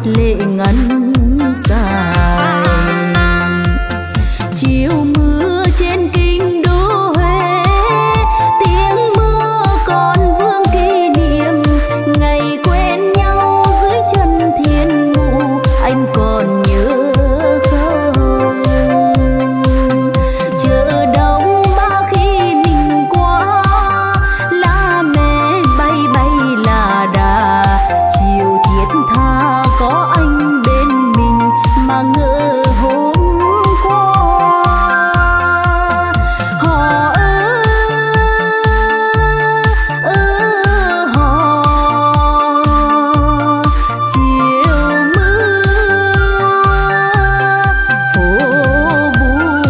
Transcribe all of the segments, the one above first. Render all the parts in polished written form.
lệ ngắn dài. Chiều mưa trên kinh đô Huế, tiếng mưa còn vương kỷ niệm ngày quen nhau dưới chân thiên mụ. Anh còn nhớ không? Chợ Đông Ba khi mình qua, lá mẹ bay bay là đà. Chiều thiết tha có anh bên mình mà ngỡ hôm qua. Họ họ chiều mưa phố buồn,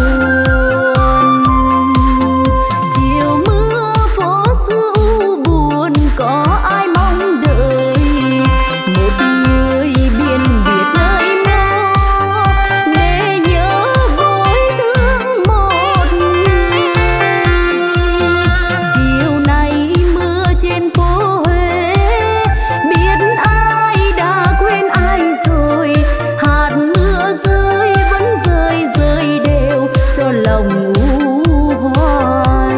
chiều mưa phố xưa u buồn. Có ai mong đợi một người biên biệt nơi mơ để nhớ gối thương một người. Chiều nay mưa trên phố Huế, biết ai đã quên ai rồi. Hạt mưa rơi vẫn rơi rơi đều cho lòng u hoài.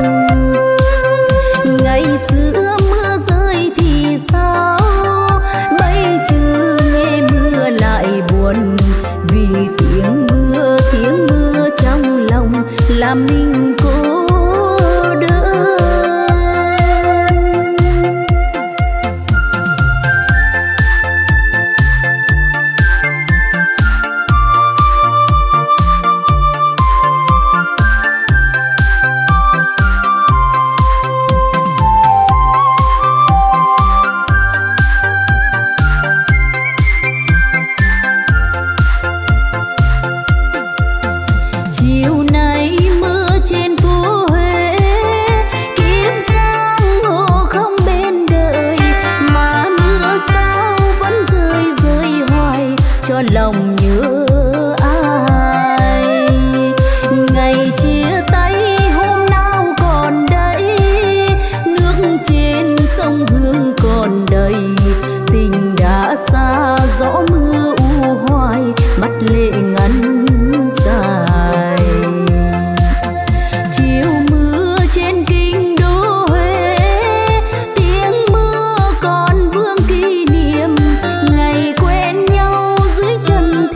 Ngày xưa mưa rơi thì sao, bây giờ nghe mưa lại buồn. Vì tiếng mưa trong lòng làm mình cô đơn. Chiều nay mưa trên phố Huế, kiếp giang hồ không bên đời. Mà mưa sao vẫn rơi rơi hoài cho lòng nhớ ai. Ngày chia tay hôm nào còn đây, nước trên sông Hương còn đầy. Tình đã xa gió mưa u hoài, mắt lệ ngắn dài. Chiều mưa trên kinh đô Huế, tiếng mưa còn vương kỷ niệm ngày quen nhau dưới chân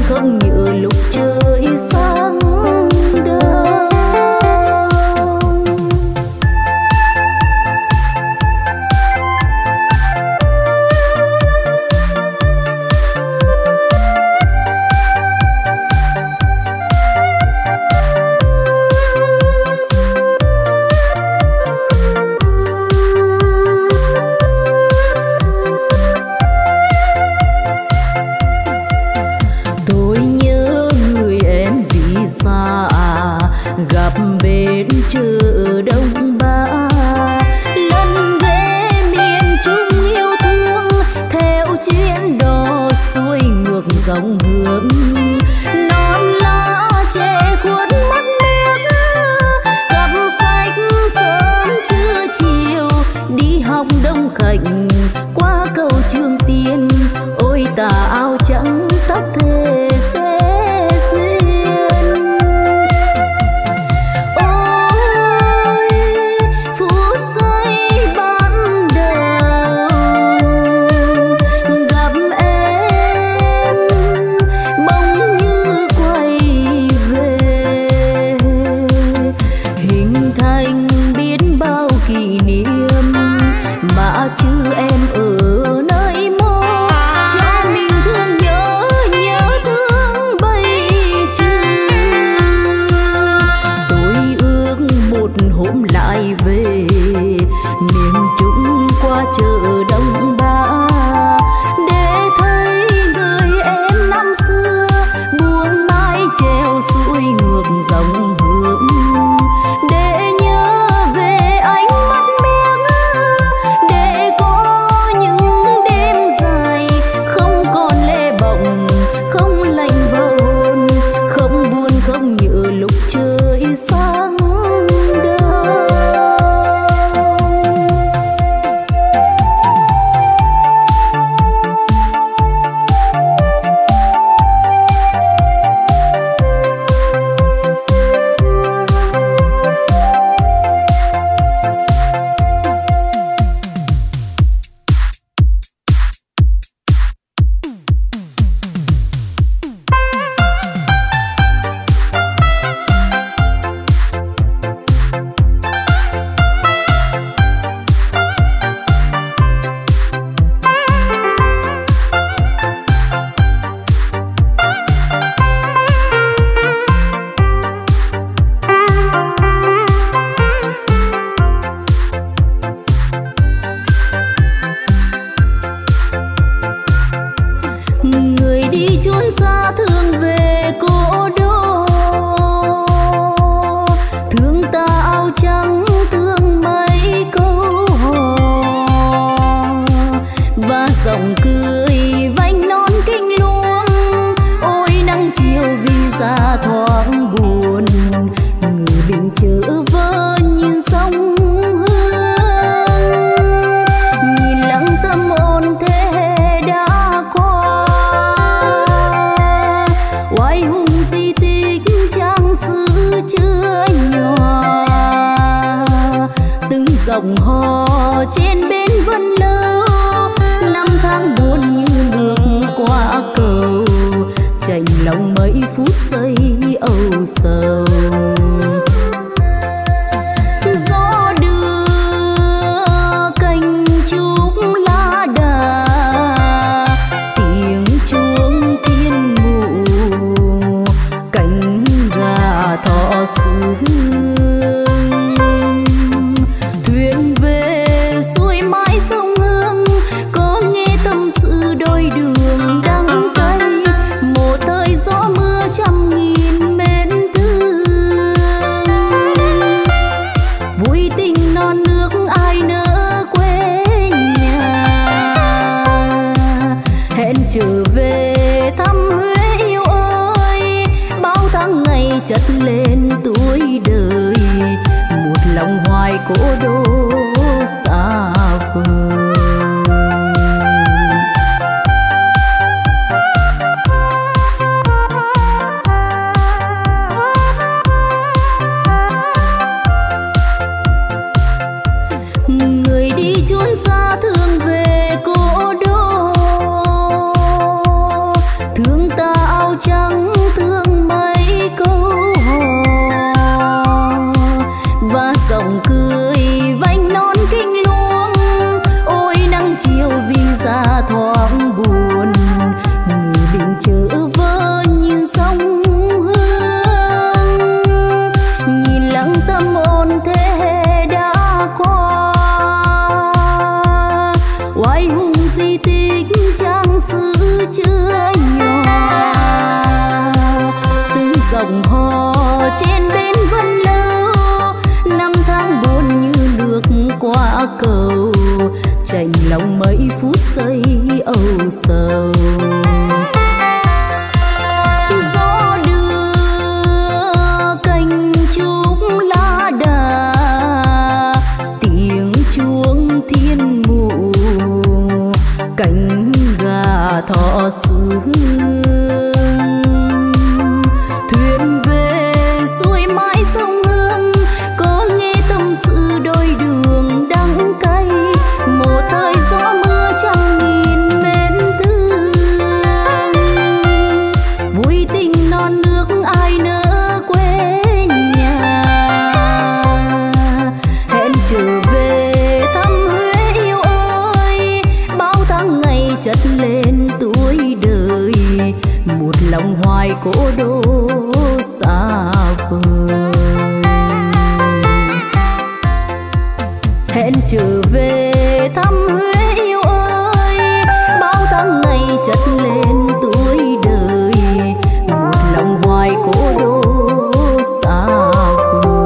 không nhớ lúc trời sáng đông. Gặp bên chợ Đông Ba, lần về miền Trung yêu thương, theo chuyến đò xuôi ngược dòng hướng. Non lá che khuất mắt miếng, cặp sách sớm trưa chiều, đi học Đông Khánh qua cầu Trường Tiên. Ôi tà áo trắng tóc thề xế chứ em ở nơi mô cho mình thương nhớ thương bay chứ. Tôi ước một hôm lại về miền Trung qua chợ Đông Ba, để thấy người em năm xưa buông mái treo xuôi ngược dòng hướng, để nhớ về ánh mắt miếng, để có những đêm dài không còn lê bồng, không lạnh vào hồn, không buồn không nhớ lúc trời sáng đông. Người đi chốn xa thương về cố đô, thương ta áo trắng thương mấy câu hò, và dòng cười vành non kinh luông. Ôi nắng chiều vì xa thoáng buồn, người bình chở vơ nhìn sông Hương, nhìn lặng tâm ôn thế hệ đã qua. Oai hùng di tích trang sử chưa nhòa, từng dòng hò trên bên Vân Lâu. Năm tháng buồn như nước qua cầu, chạnh lòng mấy phút giây âu sầu. Gió đưa cành trúc lá đà, tiếng chuông thiên ngủ, cánh gà thọ sương. Thuyền về xuôi mãi sông Hương, có nghe tâm sự đôi đường đắng cay. Một thời gió mưa trăm nghìn mến thương, vui tình non nước ai nỡ quê nhà. Hẹn trở về thăm Huế yêu ơi, bao tháng ngày chất lên tuổi đời. Một lòng hoài cố đô xa vời. Người đi chốn xa thương về cố đô, thương ta áo trắng chữ vơ nhìn sông Hương, nhìn lặng tâm ôn thế hệ đã qua. Oai hùng di tích trang sử chưa nhòa, từng dòng hò trên bên Vân Lâu, năm tháng buồn như nước qua cầu, chạnh lòng mấy phút giây âu sầu. Gió đưa cành trúc lá đà, tiếng chuông thiên mụ, cánh gà thọ sương. Thuyền về xuôi mãi sông Hương, có nghe tâm sự đôi đường đắng cay, một thời gió mưa trăm nghìn mến thương. Vui tình non nước ai nỡ quê nhà, hẹn trở về thăm Huế yêu ơi. Bao tháng ngày chất lên tuổi đời, một lòng hoài cố đô xa vời. Hẹn trở về thăm Huế yêu ơi, bao tháng ngày chất lên tuổi đời, một lòng hoài cố đô xa vời.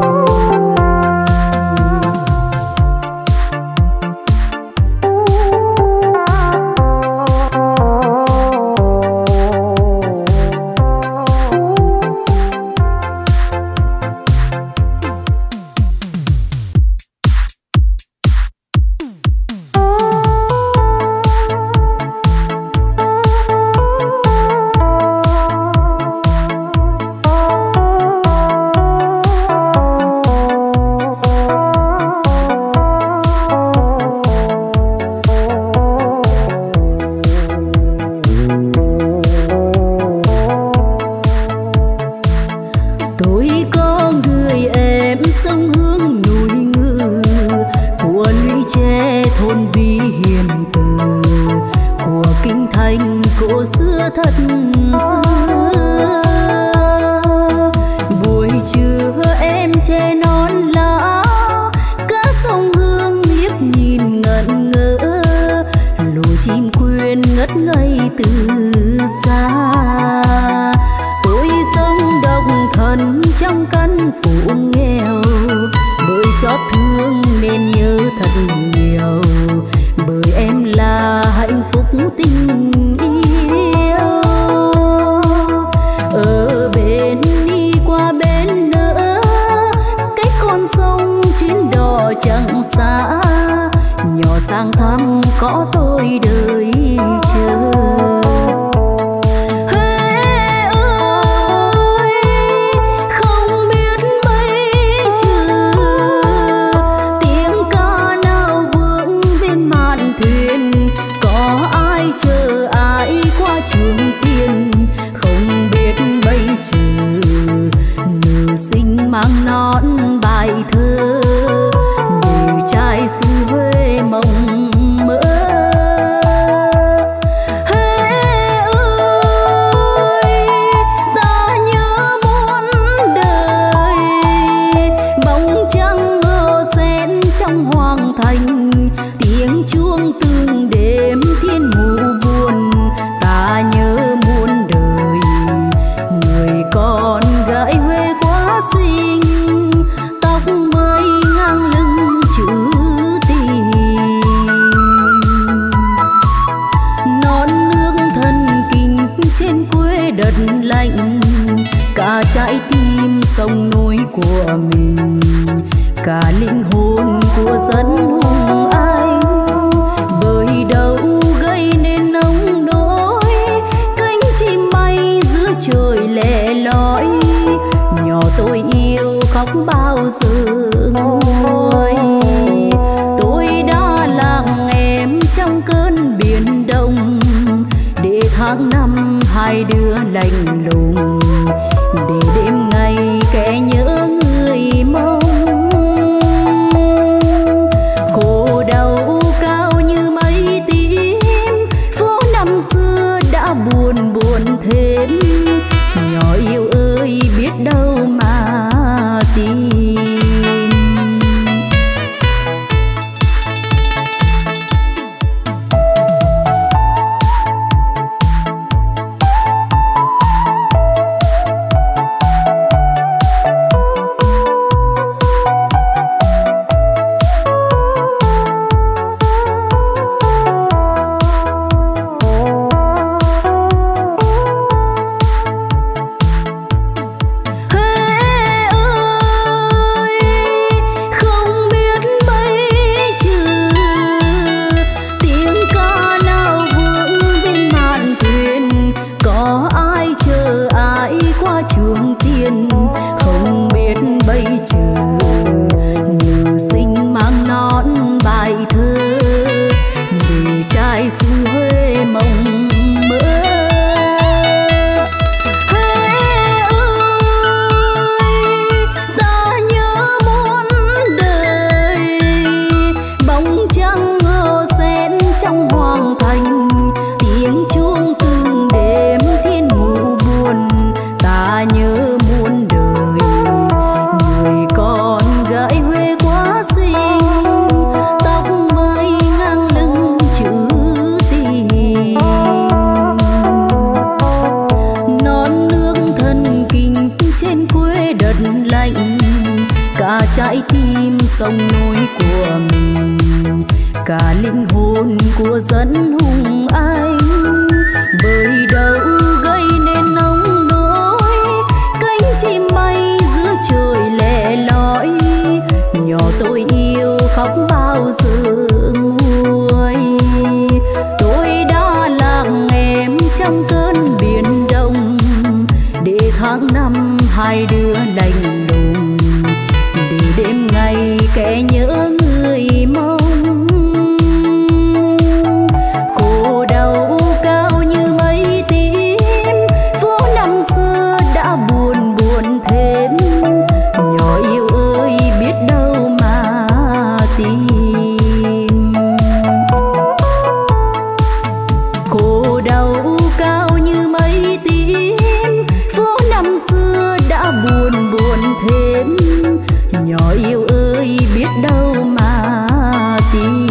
hai đứa lạnh lùng để đêm ngày kẻ nhớ người mong. Khổ đau cao như mây tím, phố năm xưa đã buồn buồn thêm. sông núi của mình, cả linh hồn của dân hùng anh. Bởi đâu gây nên nông nỗi, cánh chim bay giữa trời lẻ loi, nhỏ tôi yêu khóc bao giờ nguôi. Tôi đã lặng em trong cơn biển đông, để tháng năm hai đứa lạnh lùng, để đêm ngày kẻ nhớ người mong. Khổ đau cao như mây tím, phố năm xưa đã buồn buồn thêm. Nhỏ yêu ơi biết đâu mà tìm. Khổ đau cao như mây tím, phố năm xưa đã buồn buồn thêm. Nhỏ yêu ơi biết đâu mà tìm.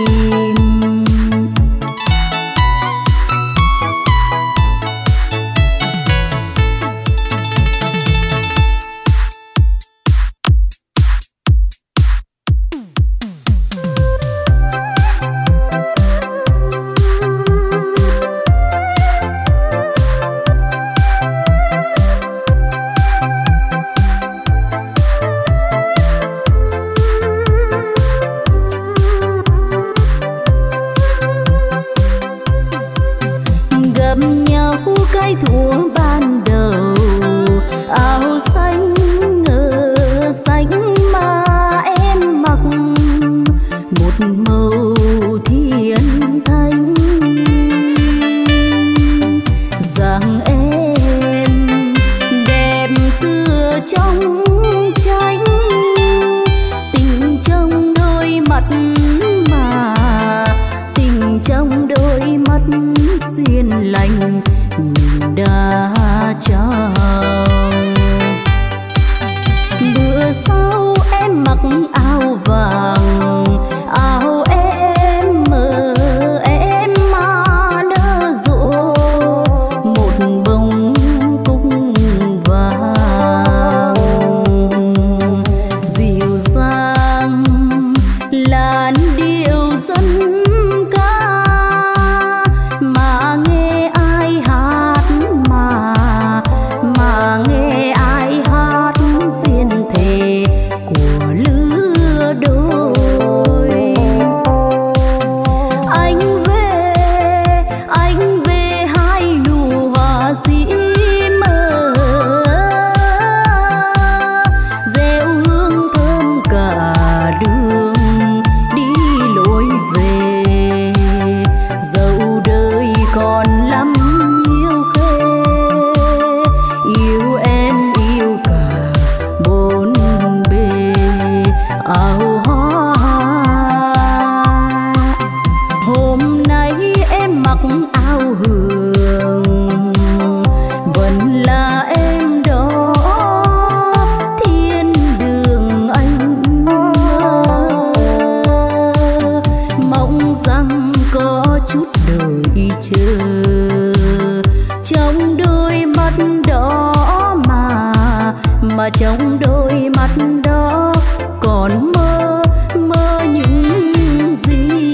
Cái thuở ban đầu áo xanh ngờ xanh mà em mặc, một màu thiên thanh. Rằng em đẹp tựa trong tranh, tình trong đôi mắt mà tình trong đôi mắt xiên lành đã trao. Bữa sau em mặc áo vàng, áo em mờ em mà nở rộ một bông cúc vàng. Dịu dàng làn điệu dân ca, mà nghe ai hát, mà nghe ai hát xiên thề của lứa đôi. Anh về hai nụ hoa sĩ mơ, gieo hương thơm cả đường đi lối về. Dẫu đời còn lắm nhiều khê, yêu em yêu cả bốn bề áo hoa. Hôm nay em mặc áo hường, vẫn là em đó thiên đường anh mơ. Mong rằng có chút đời chờ trong đôi mắt đó, mà trong đôi mắt đó còn mơ những gì.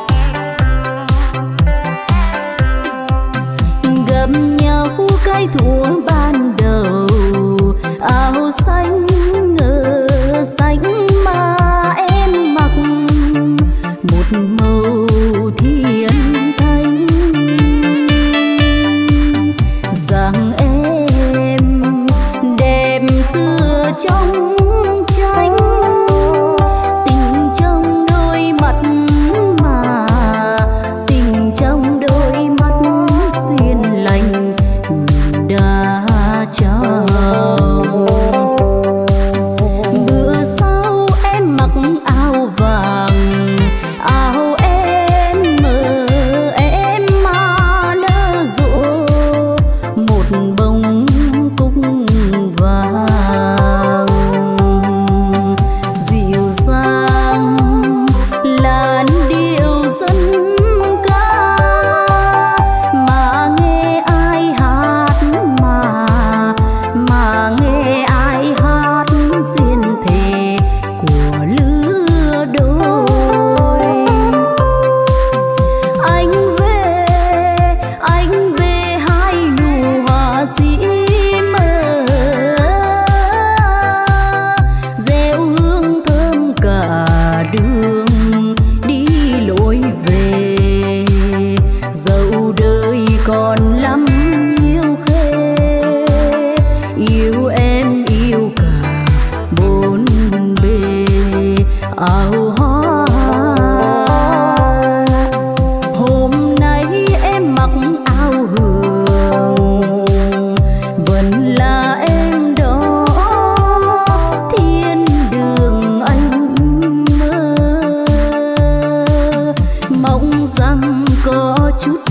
Gặp nhau cái thuở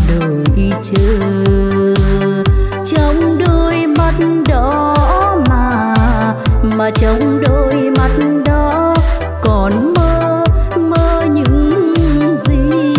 đợi chờ. Trong đôi mắt đó mà trong đôi mắt đó còn mơ mơ những gì.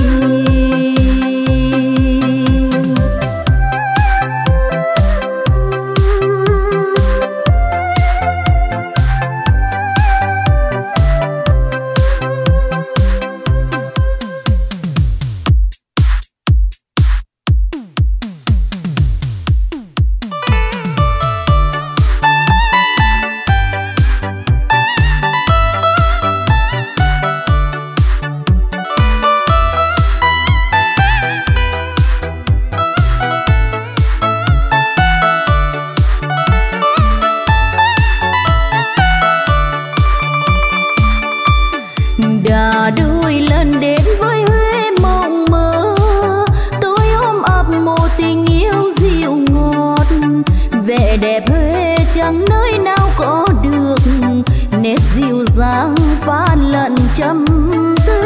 Đã đôi lần đến với Huế mộng mơ, tôi ôm ấp một tình yêu dịu ngọt. Vẻ đẹp Huế chẳng nơi nào có được, nét dịu dàng pha lẫn trầm tư.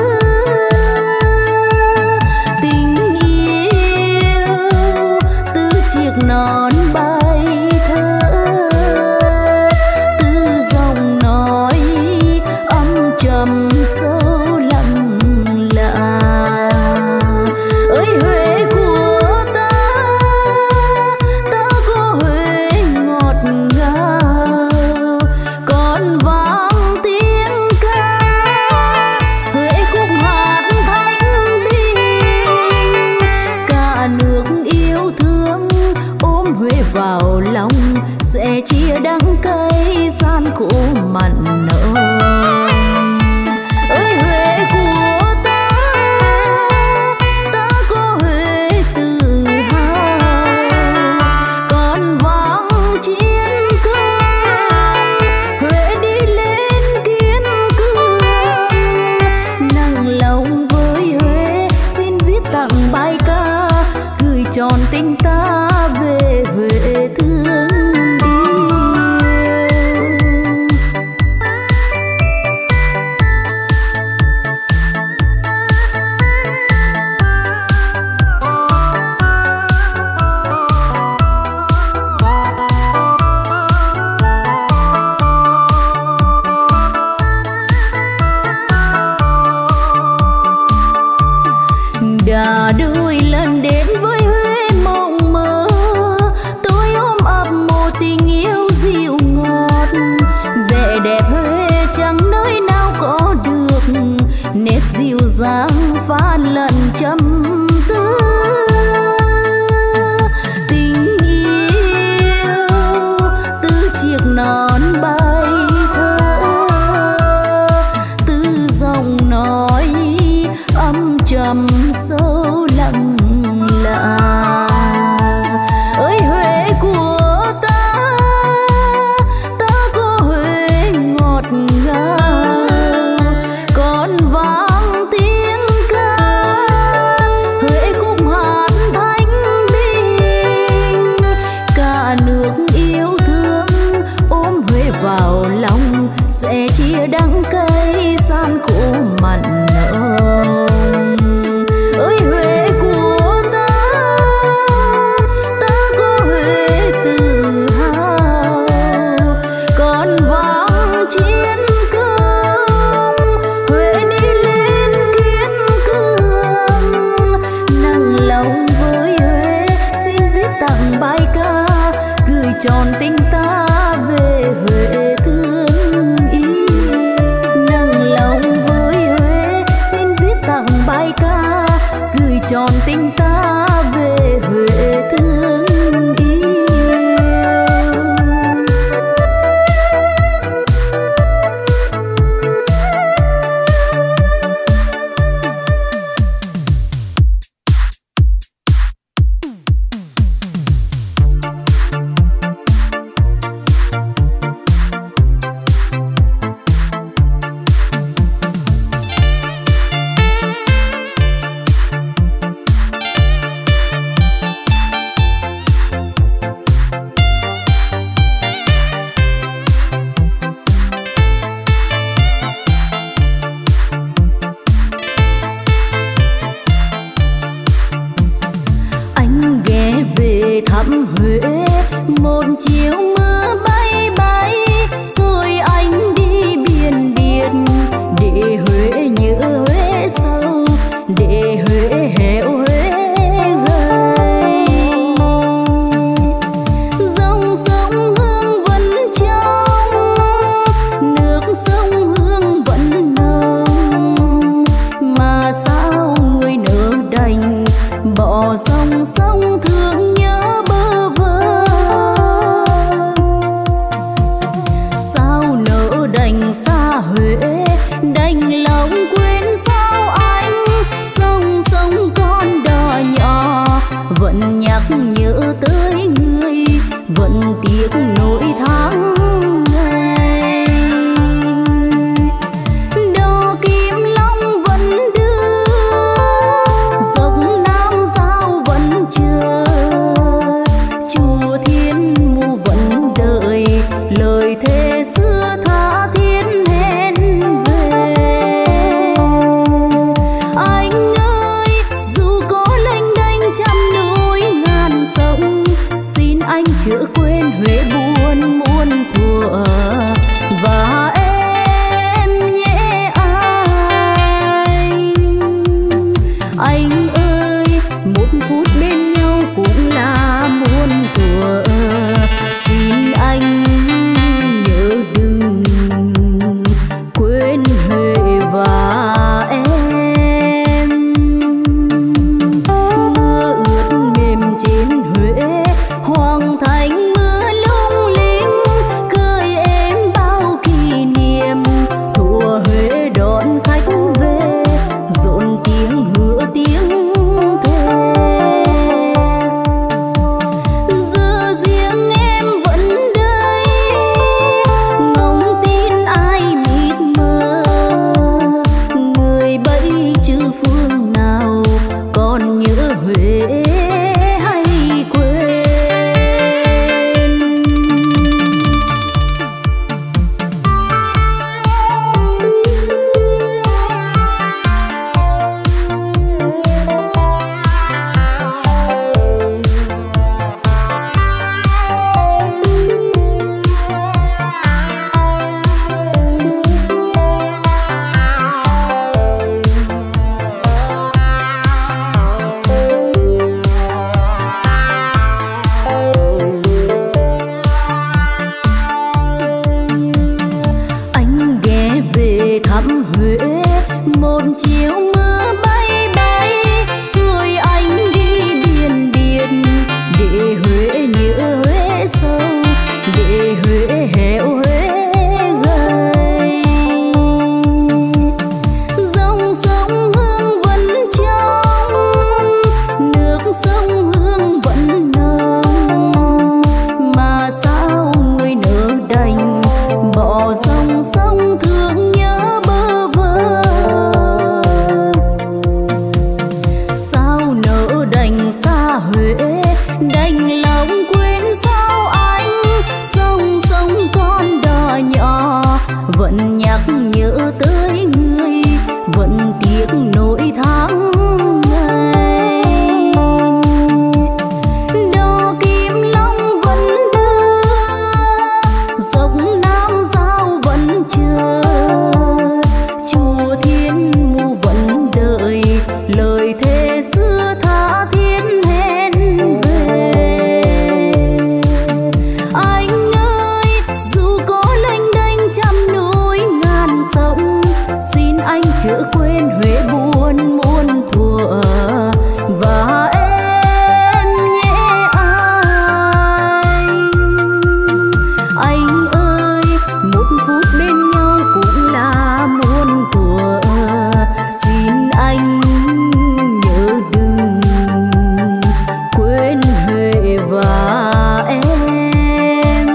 Tình yêu từ chiếc nón bay thơ, từ giọng nói âm trầm sâu lặng lạ. Ơi Huế của ta có Huế ngọt ngào, còn vang tiếng ca Huế khúc hát thanh bình. Cả nước yêu thương ôm Huế vào lòng, sẽ chia đắng cay gian khổ mặn nồng. Ơi Huế của ta có Huế tự hào, còn vang chiến công Huế đi lên kiên cường. Nặng lòng với Huế xin viết tặng bài ca, gửi tròn tình ta về Huế thương yêu. Đã đôi lần đến với Huế mộng mơ, tôi ôm ấp một tình yêu dịu ngọt. Vẻ đẹp Huế chẳng nơi nào có được, nét dịu dàng pha lẫn trầm tư. Tình yêu từ chiếc nón bay thơ, từ giọng nói âm trầm sâu lặng lạ. Ơi Huế của ta có Huế ngọt ngào, còn vang tiếng ca Huế khúc hát thanh bình. Cả nước yêu thương ôm Huế vào lòng, sẽ chia đắng cay gian khổ mặn nồng. Ơi Huế của ta có Huế tự hào, còn vang chiến công Huế đi lên kiên cường. Nặng lòng với Huế xin viết tặng bài ca, gửi tròn tình ta về Huế thương yêu. Nặng lòng với Huế xin viết tặng bài ca, gửi tròn tình ta về Huế thương yêu. thăm Huế. Một chiều mưa bay bay rồi anh đi biển biển, để Huế nhớ Huế sâu, để Huế héo Huế gầy. Dòng sông Hương vẫn trong, nước sông Hương vẫn nồng, mà sao người nỡ đành bỏ dòng sông thương nhớ bơ vơ. Sao nỡ đành xa Huế, đành lòng quên sao anh. Sông sông con đò nhỏ vẫn nhắc nhớ tới người, vẫn tiếc nỗi tháng ngày. Đò Kim Long vẫn đưa, dốc Nam Giao vẫn chờ, chùa Thiên Mụ vẫn đợi lời thề xưa tha thiết hẹn về. Anh ơi, dù có lênh đênh trăm núi ngàn sông, xin anh chớ quên Huế buồn muôn thuở và em nhé anh. Anh ơi, một phút bên nhau cũng là muôn thuở, xin anh nhớ đừng quên Huế và em. Mưa ướt mềm trên Huế, hoàng thành mưa lung linh, cười em bao kỷ niệm, thủa Huế đón khách về, rộn tiếng hứa tiếng thề. Giờ riêng em vẫn đây, ngóng tin ai mịt mờ, người bấy chư phương nào còn nhớ Huế hay quên. Anh ghé về thăm Huế, một chiều mưa bay bay rồi anh đi biển biển, để Huế nhớ Huế sâu, để Huế héo Huế gầy. Dòng sông Hương vẫn trong, nước sông Hương vẫn nồng, mà sao người nỡ đành bỏ dòng sông thương nhớ bơ vơ. Sao nỡ đành xa Huế, đành lòng quên sao anh. Sông sông con đò nhỏ vẫn nhắc nhớ tới người, vẫn tiếc nỗi tháng ngày. Đò Kim Long vẫn đưa, dốc Nam Giao vẫn chờ, chùa Thiên Mụ vẫn đợi lời thề xưa tha thiết hẹn về. Anh ơi, dù có lênh đênh trăm núi ngàn sông, xin anh chớ quên Huế buồn muôn thuở và em nhé anh. Anh ơi, một phút bên nhau cũng là muôn thuở, xin anh nhớ đừng quên Huế và em.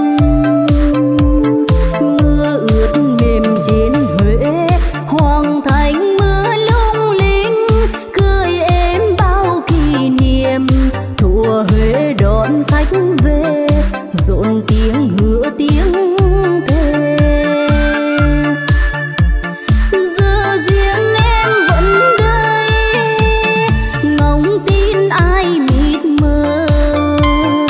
Mưa ướt mềm trên Huế, hoàng thành mưa lung linh, cười em bao kỷ niệm, thủa Huế đón khách về, rộn tiếng hứa tiếng thề. Giờ riêng em vẫn đây, ngóng tin ai mịt mờ,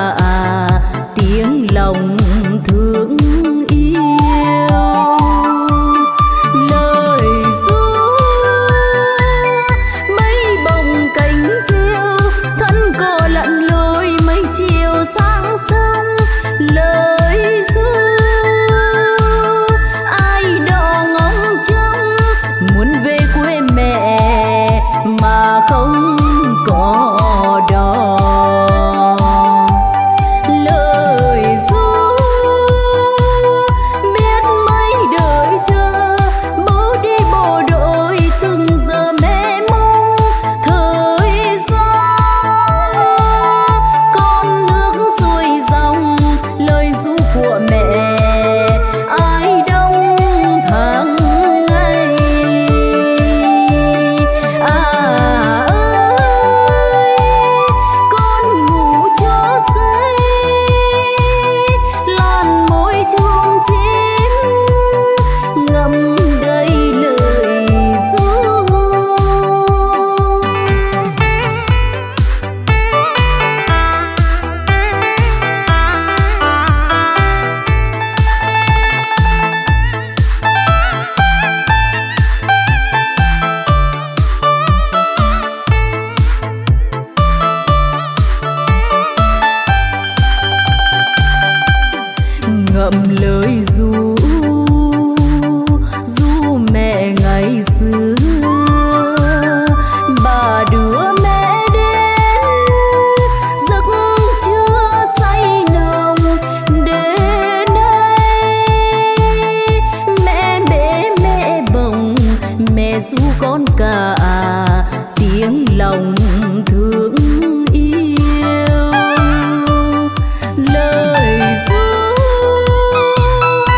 cả tiếng lòng thương yêu. Lời ru mấy bông cánh diêu thân cò lặn lội mấy chiều sáng sớm. Lời ru ai đó ngóng trông muốn về quê mẹ mà không có đò. Lời ru biết mấy đời chờ bố đi bộ đội từng giờ mẹ mong thời gian. Con nước xuôi dòng lời ru của mẹ ai đông tháng ngày. Ơi con ngủ cho say làn môi chuông chim ngậm đầy lời ru. Ngậm lời ru ru mẹ ngày xưa. Bà đưa mẹ đến giấc trưa say nồng. Đến đây mẹ bế mẹ bồng mẹ ru con cả tiếng lòng thương yêu. Lời ru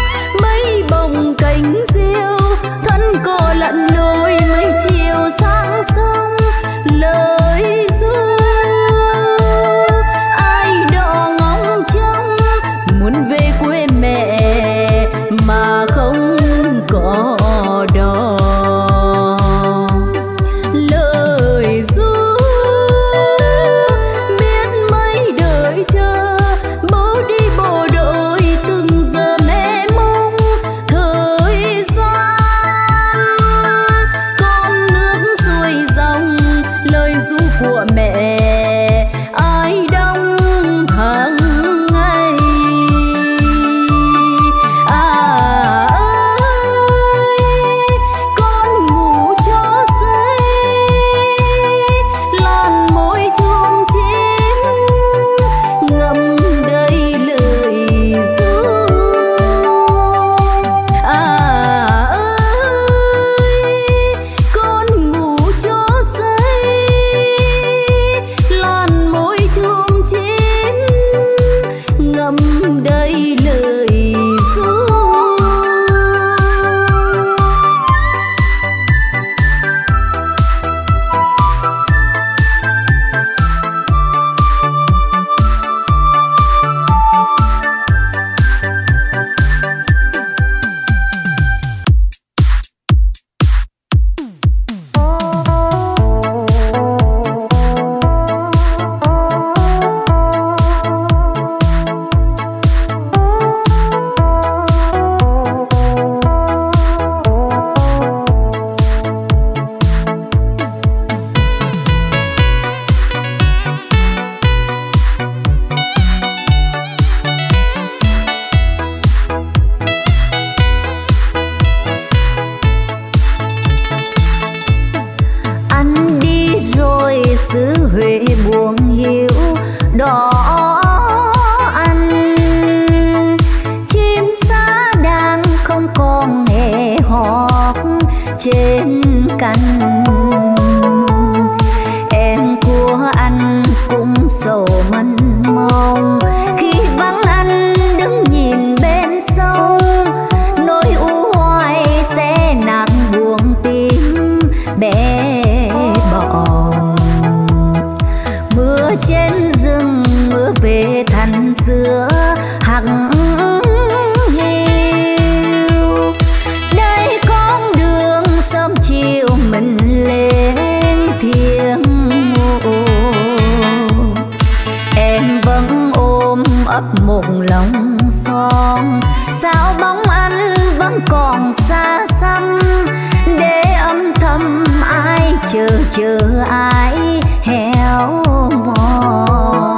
ấp một lòng son. Sao bóng anh vẫn còn xa xăm, để âm thầm ai chờ ai héo mòn.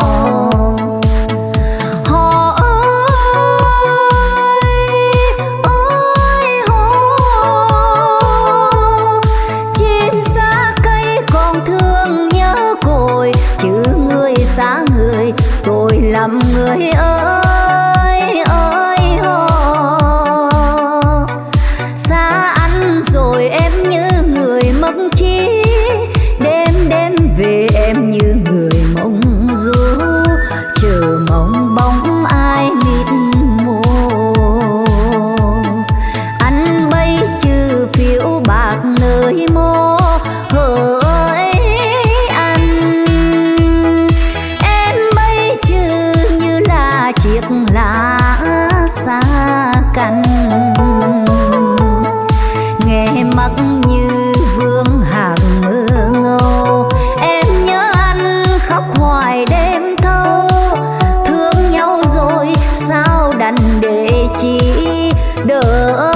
Xa người tôi làm người ơi ơi hồ. Xa anh rồi em như người mất trí, đêm đêm về em như người mộng du, chờ mong bóng ai mịt mù. Anh bay trừ phiếu bạc nơi mô hỡi chiếc lá xa cành, nghe mắt như vương hạc mưa ngâu. Em nhớ anh khóc hoài đêm thâu, thương nhau rồi sao đành để chi đợi.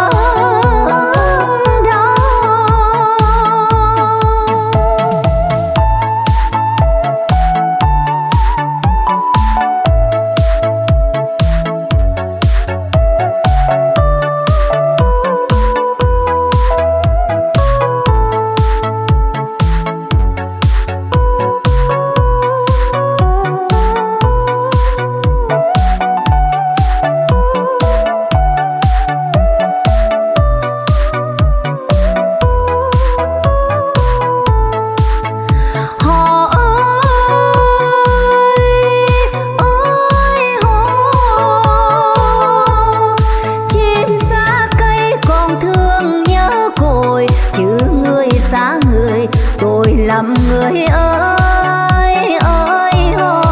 Làm người ơi ơi hồ.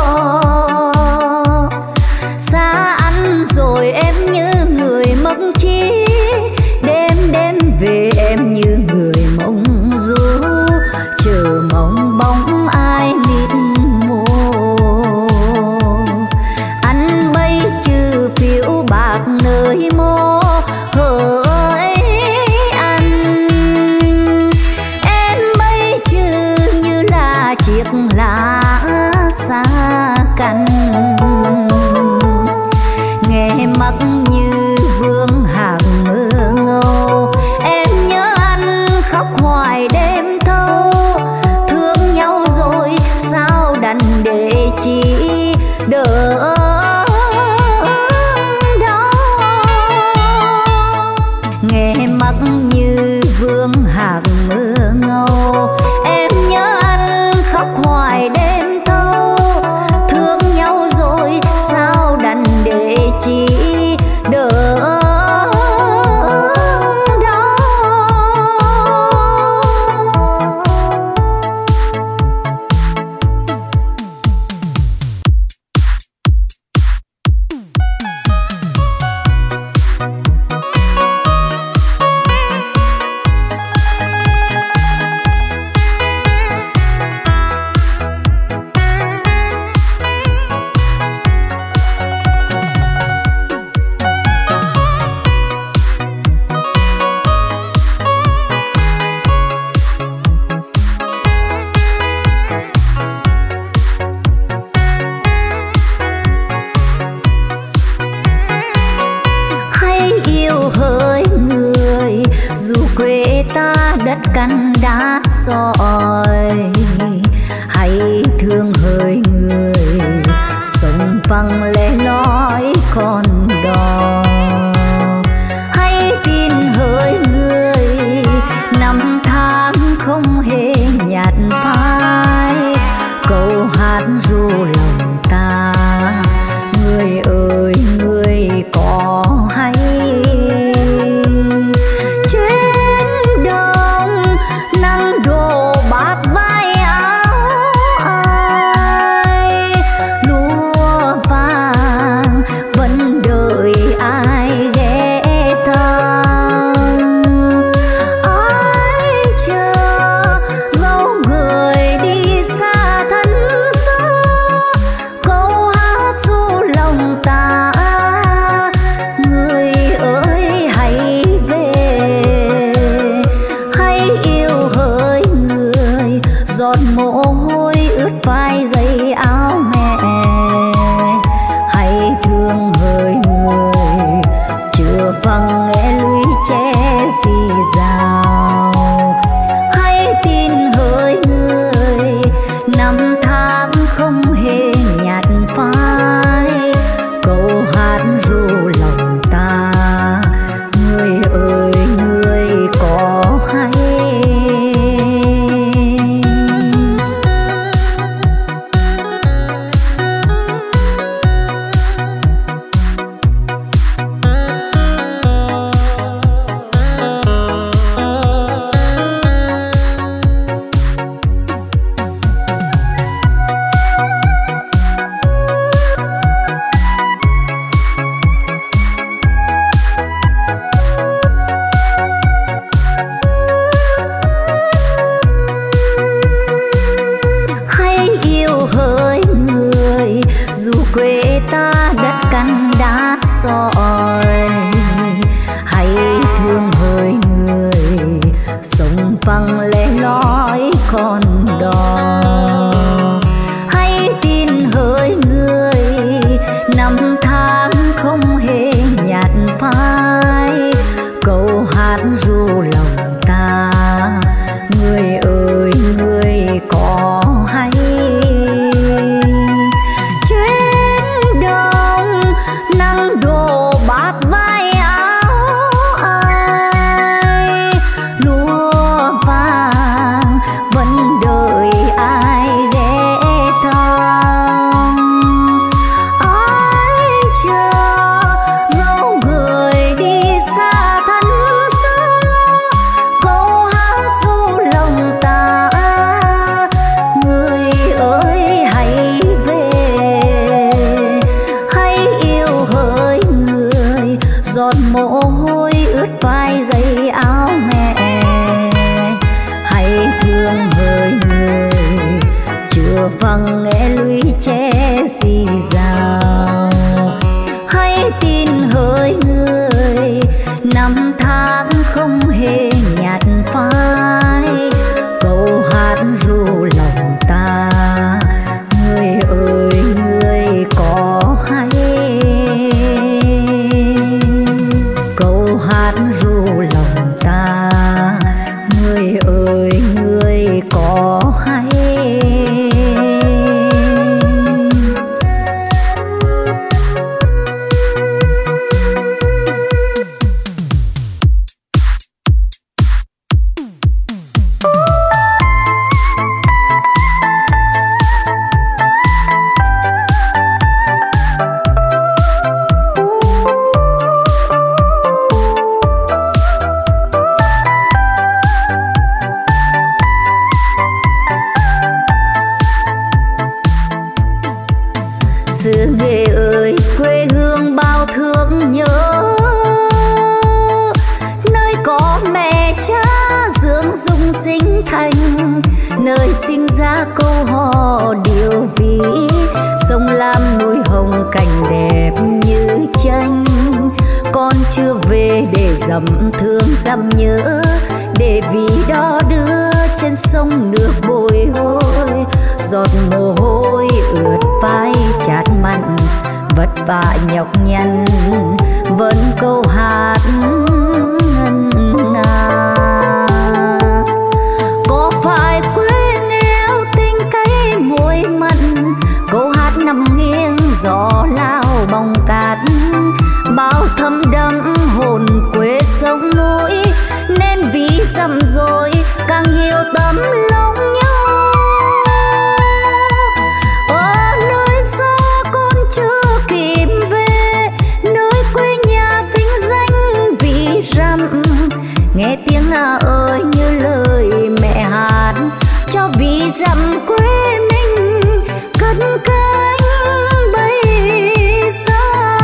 Xa anh rồi em như người mất trí, đêm đêm về em như người mộng du, chờ mong bóng ai mịt mù. Anh bay trừ phiếu bạc nơi mô hỡi chiếc lá xa cành, nghe mắt như vương hạc mưa ngâu. Em nhớ anh khóc hoài đêm thâu, thương nhau rồi sao đành để chi đợi. Nghe mắt như vương hạc mưa ngâu. Em nhớ anh khóc hoài đêm thâu, thương nhau rồi sao đành để chi đợi. Đất canh đá sỏi, hãy thương hỡi người sống vắng lẻ loi con đò. Hãy tin hỡi người năm tháng không hề nhạt phai, câu hát ru lòng ta. Người ơi người có hay qua đất cằn đá sỏi. Hãy thương hỡi người sống vắng lẻ loi con đò. Hãy tin hỡi người năm tháng không hề nhạt phai. Câu hát ru lòng ta, người ơi người có hay. Trên đồng nắng đổ bát vai áo ai, lúa vàng vẫn đợi ai ghé thăm. Ai chờ dấu người đi xa thân xưa, câu hát ru lòng ta, người ơi hãy về. Hãy yêu hỡi người giọt mồ hôi ướt vai gầy áo mẹ. Hãy thương hỡi người chưa vắng nghe lũy tre rì rào. Hãy tin hỡi người năm tháng không hề nhạt phai. Câu hát ru lòng ta, người ơi người có hay. Câu hát ru lòng ta, người ơi người có hay. Xứ Nghệ ơi quê hương bao thương nhớ, nơi có mẹ cha dưỡng dung sinh thành, nơi sinh ra câu hò điệu ví. Sông Lam núi hồng cảnh đẹp như tranh, con chưa về để dầm thương dằm nhớ. Để vì đó đưa trên sông nước bồi hồi, giọt mồ hôi ướt vai chát mặn, vất vả nhọc nhằn vẫn câu hát ngân nga. Có phải quê nghèo tình cay muối mặn, câu hát nằm nghiêng gió lao bóng cát, bao thâm đẫm hồn quê sông núi, nên vì dầm rồi càng hiểu tấm lòng nhau. Ở nơi xa con chưa kịp về, nơi quê nhà vinh danh vì rằm, nghe tiếng ơi như lời mẹ hát cho vì rằm quê mình cất cánh bay xa.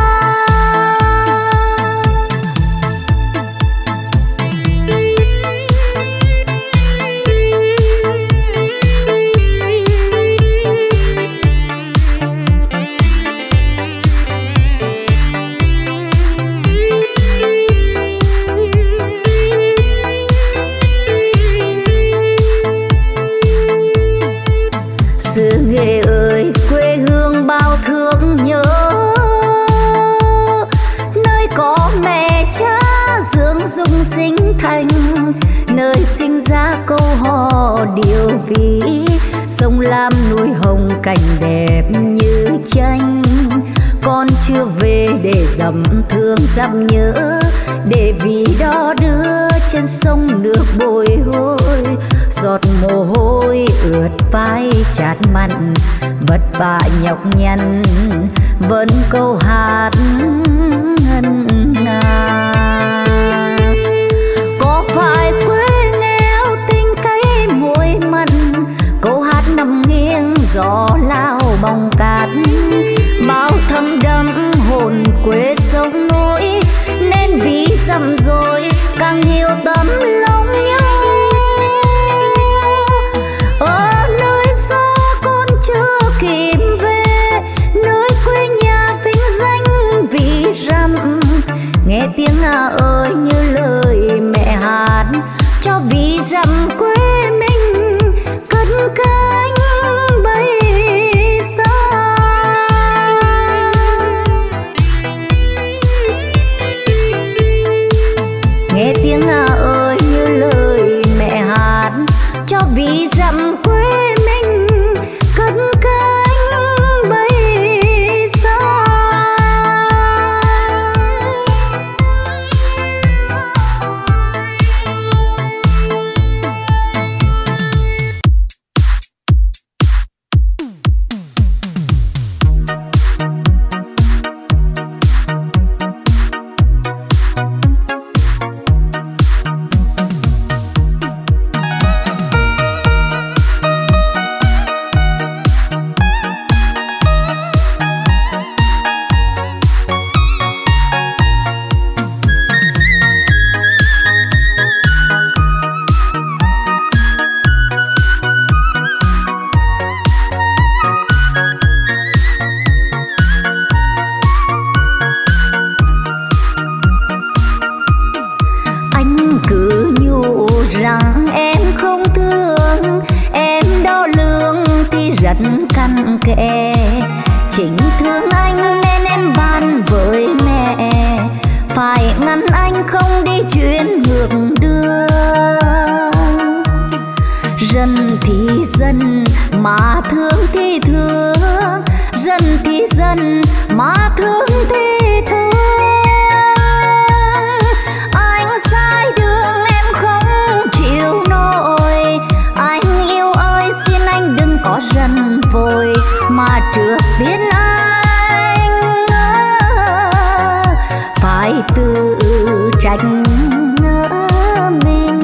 Xứ Nghệ ơi quê hương bao thương nhớ, nơi có mẹ cha dưỡng dung sinh thành, nơi sinh ra câu hò điệu ví. Sông Lam núi hồng cảnh đẹp như tranh, con chưa về để dầm thương dằm nhớ. Để vì đó đưa trên sông nước bồi hồi, giọt mồ hôi ướt vai chát mặn, vất vả nhọc nhằn vẫn câu hát ngân nga. Có phải quê nghèo tình cay muối mặn, câu hát nằm nghiêng gió lao bóng cát, bao thâm đẫm hồn quê sông núi, nên vì dầm rồi càng hiểu tấm lòng nhau. Ở nơi xa con chưa kịp về, nơi quê nhà vinh nghe tiếng ơi như lời mẹ hát cho vì dặm quê mình cất cánh bay xa. Rất cặn kẽ chính thương anh nên em ban với mẹ phải ngăn anh không đi chuyến ngược đường. Dân thì dân mà thương thì thương, dân thì dân mà thương thì thương. Anh sai đường em không chịu nổi, anh yêu ơi xin anh đừng có giận vội mà trước tiên anh phải tự trách mình.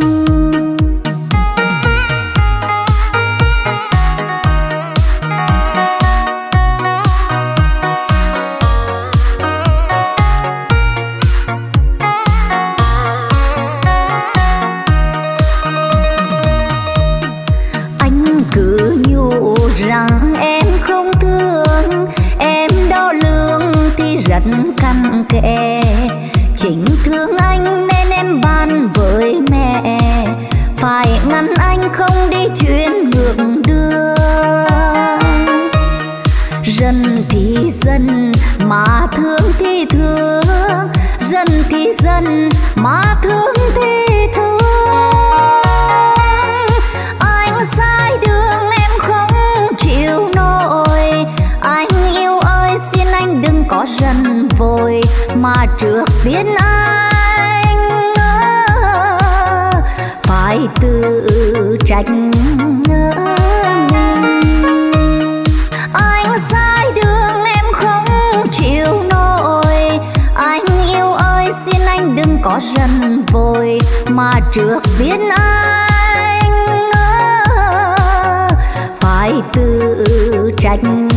Anh cứ nhủ rằng em không thương, em đo lường thì rất cặn kẽ. Chính thương anh nên em ban với mẹ phải ngăn anh không đi chuyến ngược đường. Dân thì dân mà thương thì thương, dân thì dân mà thương thì thương. Anh sai đường em không chịu nổi, anh yêu ơi xin anh đừng có giận vội mà trước tiên anh phải tự trách mình. Anh sai đường em không chịu nổi, anh yêu ơi xin anh đừng có giận vội mà trước tiên anh phải tự trách mình.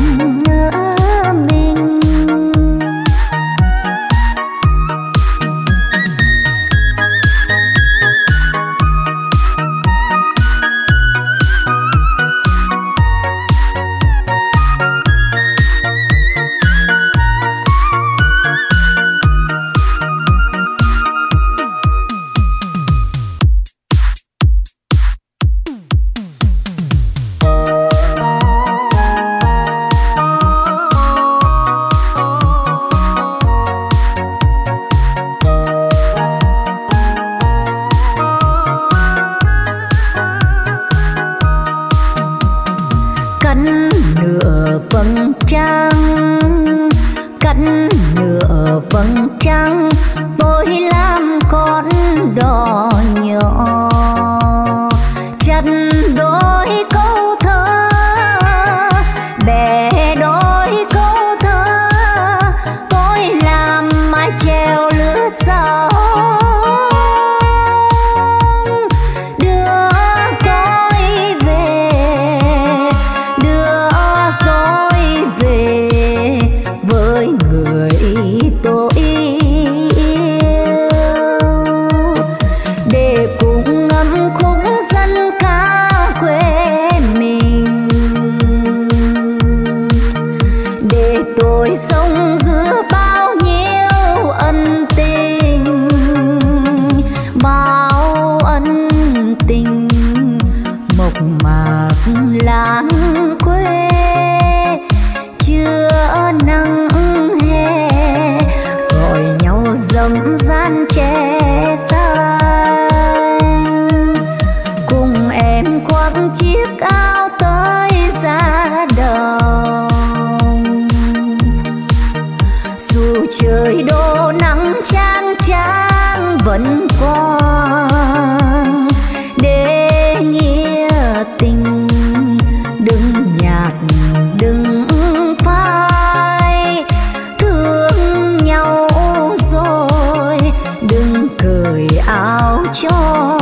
trời đổ nắng chang chang vẫn còn để nghĩa tình đừng nhạt đừng phai, thương nhau rồi đừng cởi áo cho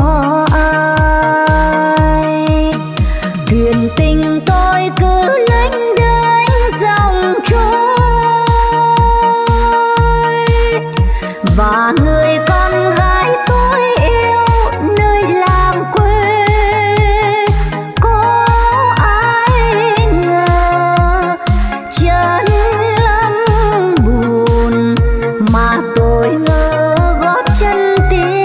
ai. Thuyền tình tôi cứ lênh đênh dòng trôi, và người con gái tôi yêu nơi làng quê, có ai ngờ chân lắm buồn mà tôi ngỡ gót chân tiên.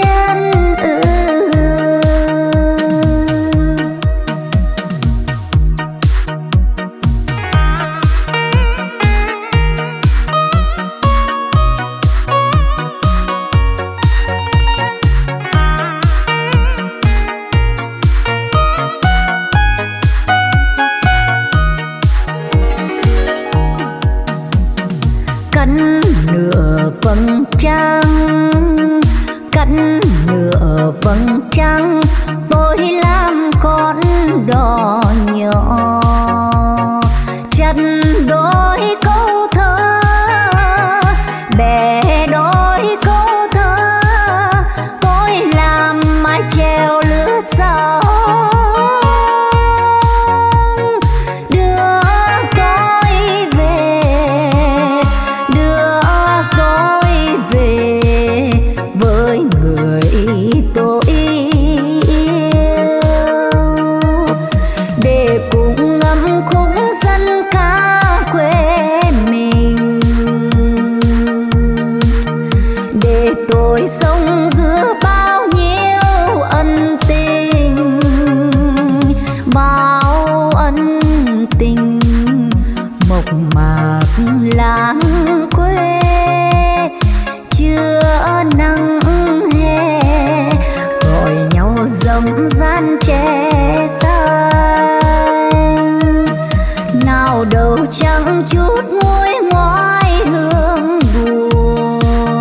Cánh nửa vầng trăng, cánh nửa vầng trăng, tôi làm con đò nhỏ chặt đôi câu thơ, bè đôi câu thơ, tôi làm mái chèo lướt sóng, đưa tôi về, đưa tôi về với người tôi yêu, để cùng ngâm khúc dân ca quê mình, để tôi sống giữa bao nhiêu ân tình, bao ân tình mộc mạc làng quê chưa nắng hè, gọi nhau rộng gian tre xanh, nào đâu chẳng chút nguôi ngoai hương buồn,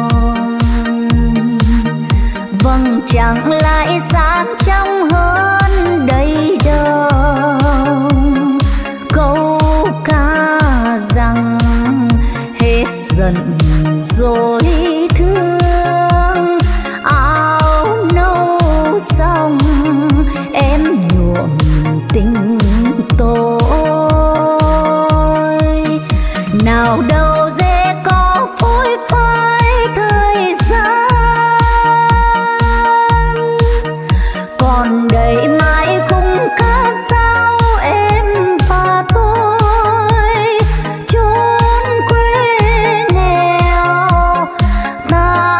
vầng trăng lại sáng trong hơn đầy đông, câu ca rằng hết giận rồi thương, áo nâu xong em nhuộm tình tôi, nào đâu dễ có phôi phai thời gian, còn đầy mãi khung ca sao em và tôi chốn quê nghèo ta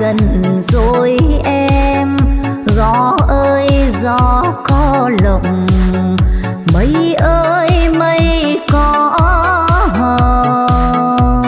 dần rồi em. Gió ơi gió có lộng, mây ơi mây có hồng.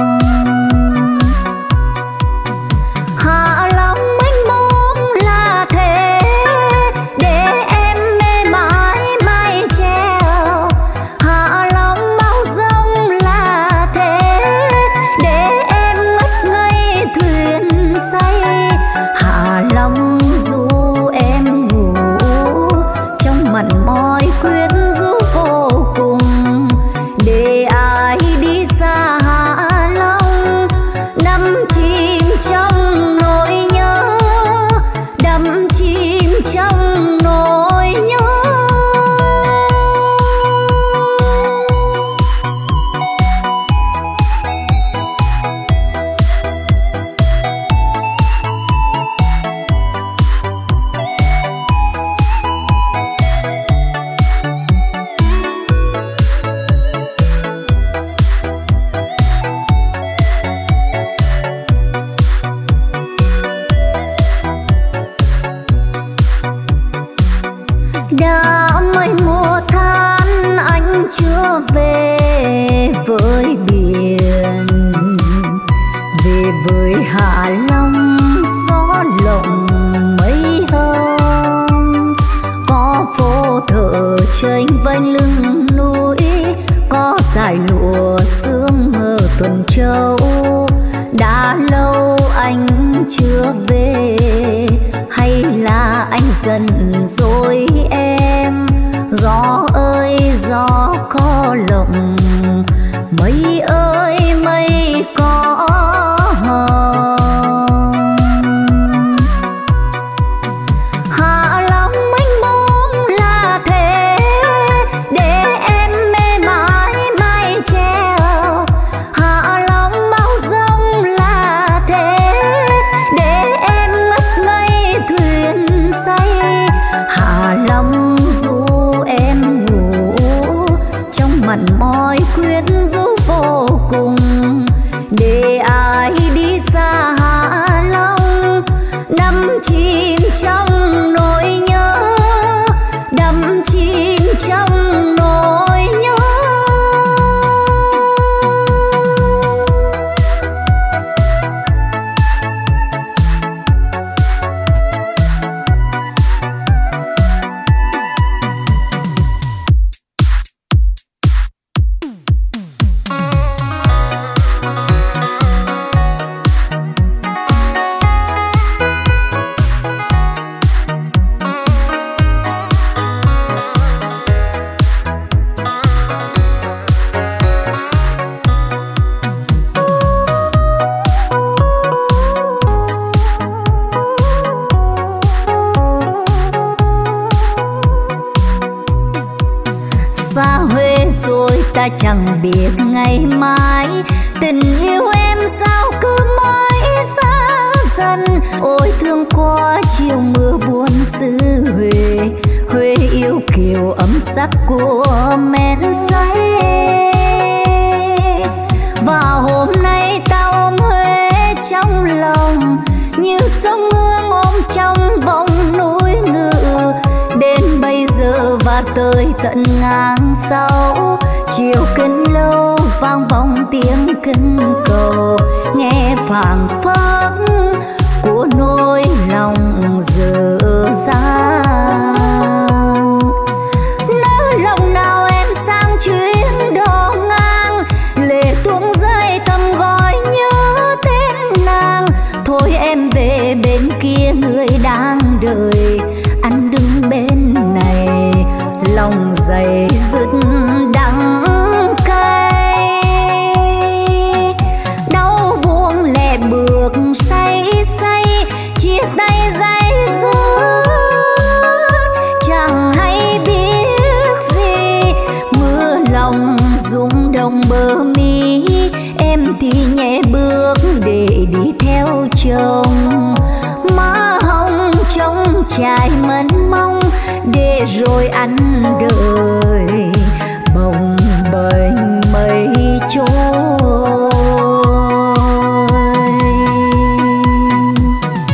Hạ Long mênh mông là thế, để em mê mãi mãi treo. Hạ Long bao dung là thế, để em ngất ngây thuyền say. Hạ Long du em ngủ trong mặn mỏi quyến rũ vô cùng, để ai đi xa Hạ Long đắm chìm trong nỗi nhớ, đắm chìm trong nỗi nhớ. Đã mấy mùa than anh chưa về với biển, về với Hạ Long gió lộng mây hồng. Có phố thợ chênh vênh lưng núi, có dải lụa sương mờ Tuần Châu. Đã lâu anh chưa về, hay là anh dần rồi em. Gió ơi gió có lộng, mây ơi mây có hồng. Hạ Long mênh mông là thế, để em mê mãi mãi treo. Hạ Long bao dung là thế, để em ngất ngây thuyền say. Hạ Long du em ngủ trong mặn mỏi quyến rũ vô cùng, để ai đi xa Hạ Long đắm chìm trong nỗi nhớ, đắm chìm trong nỗi nhớ. Xa Huế rồi ta chẳng biết ngày mai, tình yêu em sao cứ mãi xa dần. Ôi thương qua chiều mưa buồn xứ Huế, Huế yêu kiều ấm sắc của men say. Và hôm nay ta ôm Huế trong lòng, như sông Hương ôm trong vòng núi ngự. Đến bây giờ và tới tận ngang sau, chiều kinh lâu vang vọng tiếng kinh cầu, nghe phảng phất của nỗi lòng dở dang. Nếu lòng nào em sang chuyến đò ngang, lệ tuôn rơi thầm gọi nhớ tên nàng. Thôi em về bên kia người đang đợi, anh đứng bên này lòng dày dứt đắng cay. Đau buông lẻ bước say say, chia tay dây dứt chẳng hay biết gì. Mưa lòng rung động bờ mi, em thì nhẹ bước để đi theo chồng. Má hồng trông trải mân mong, để rồi anh đợi bồng bềnh mây trôi.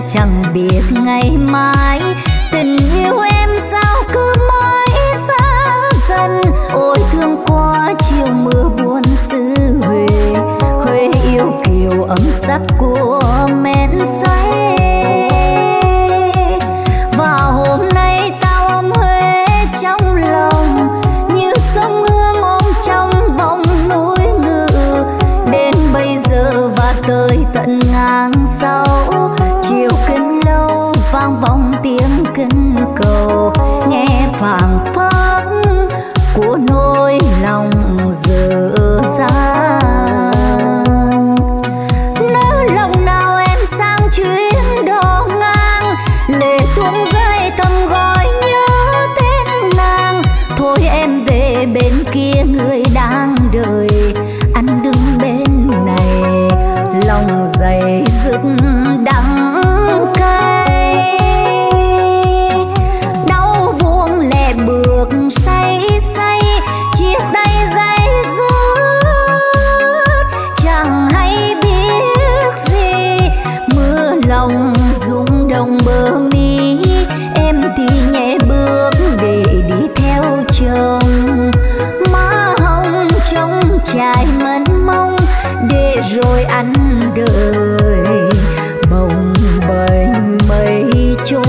chẳng biết ngày mai. Tình yêu em sao cứ mãi xa dần. Ôi thương quá chiều mưa buồn xứ Huế. Huế yêu kiều ấm sắc của men say. Và hôm nay tao ôm Huế trong lòng, như sông Hương ôm trong vòng núi ngự. Đến bây giờ và tới tận ngàn sau, chiều kinh lâu vang vọng tiếng kinh cầu. Nghe phảng phất của nỗi lòng dở dang. Nỡ lòng nào em sang chuyến đò ngang, lệ tuôn rơi thầm gọi nhớ tên nàng. Thôi em về bên kia người đang đợi, anh đứng bên này lòng dày dứt đắng cay. Đau buông lẻ bước say say, chia tay dây dứt chẳng hay biết gì. Mưa lòng rung động bờ mi, em thì nhẹ bước để đi theo chồng. Má hồng trong trải mân mông, để rồi anh đợi bồng bềnh mây trôi.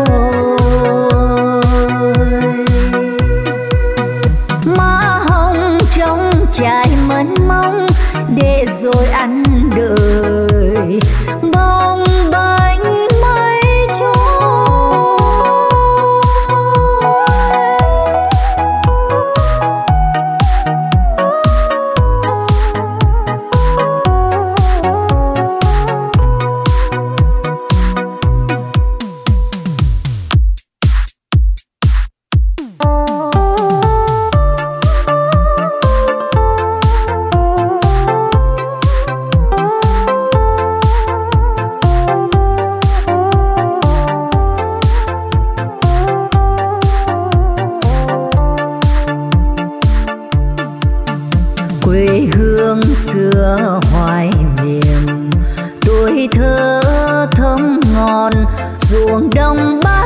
Má hồng trong trải mân mông, để rồi anh đợi bồng bềnh mây trôi. Quê hương xưa hoài niệm, tuổi thơ thơm ngon, ruộng đồng bát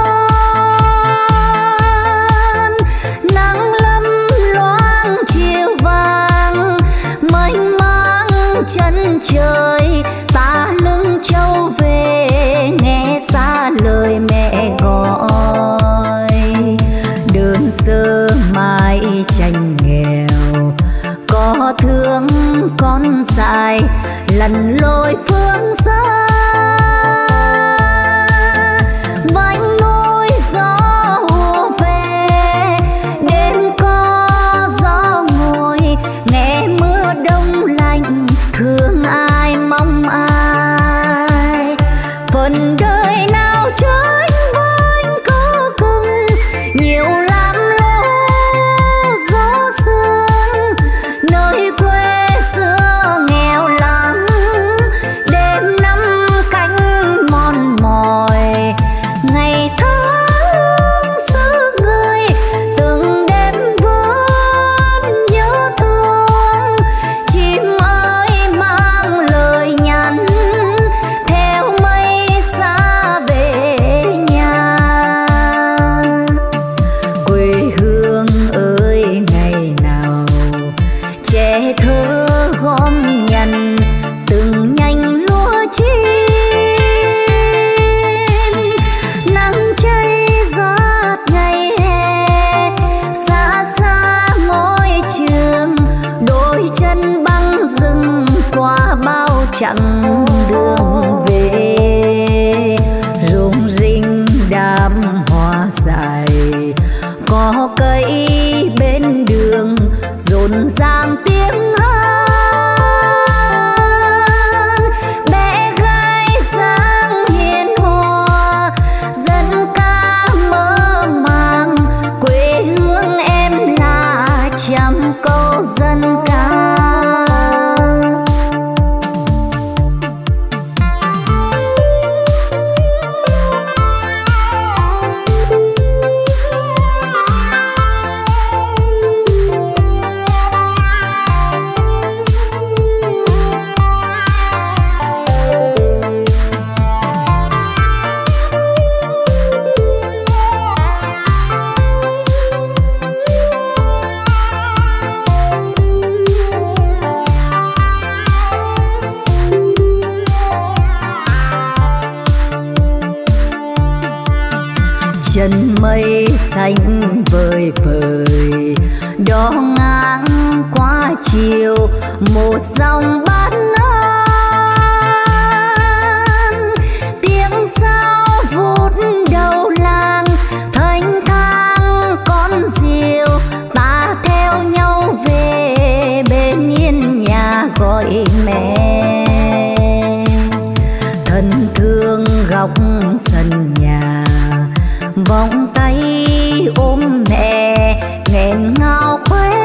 ngát. Nắng lâm loáng chiều vàng, mênh mang chân trời. Ta lưng trâu về nghe xa lời mẹ gọi. Đơn sơ mái tranh nghèo, có thương con dài lặn lội phương xa. Vánh núi gió hùa về, đêm có gió ngồi. Nghe mưa đông lạnh, thương ai mong ai. Phần đời nào tránh vánh có cưng, nhiều lắm lũ gió sương. Nơi quê xưa nghèo lắm, chân mây xanh vời vời đỏ ngang qua chiều một dòng bát ngát tiếng sao vút đầu làng thanh thang con diều ta theo nhau về bên yên nhà gọi mẹ thân thương góc sân nhà vòng tay ôm mẹ nghẹn ngào khoe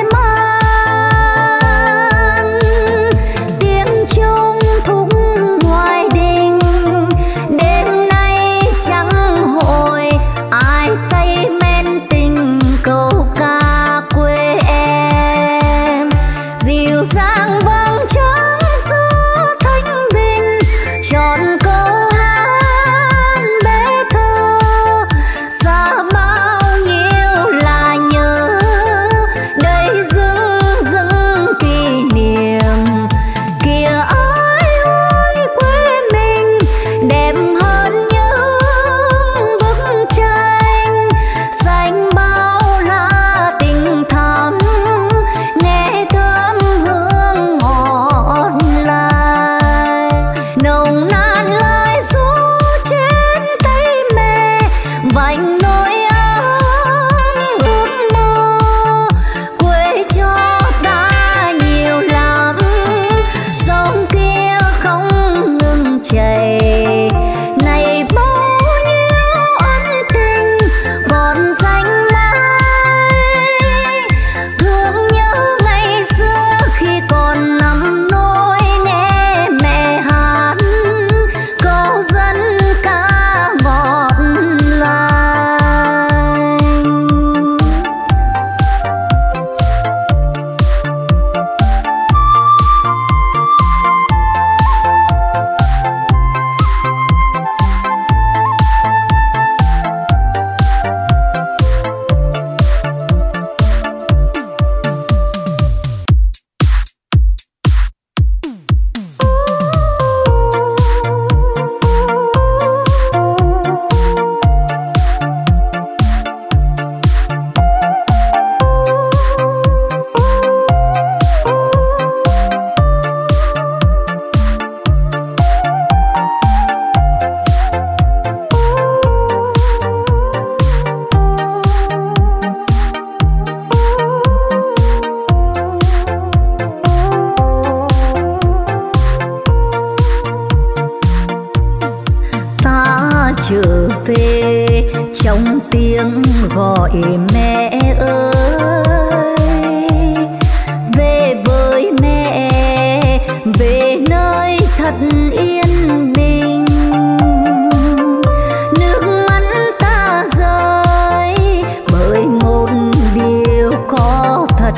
man tiếng chuông thúc ngoài đình đêm nay chẳng hồi ai say men tình câu ca quê em dịu dàng vang trắng giữa thanh bình tròn câu hát bé thơ xa bao nhiêu là nhớ đây dưng dưng kỷ niệm kìa ơi ơi quê mình đẹp hơn những bức tranh xanh bao la tình thắm nghe thơm hương ngọt lai nồng nàn lời ru trên tay mẹ vành nỗi ấm ước mơ quê cho ta nhiều lắm sông kia không ngừng chảy này bao nhiêu ân tình còn danh mãi thương nhớ ngày xưa khi còn nằm nôi nghe mẹ hát câu dân ca ngọt lành. Ta trở về trong tiếng gọi mẹ ơi về với mẹ về nơi thật yên bình nước mắt ta rơi bởi một điều có thật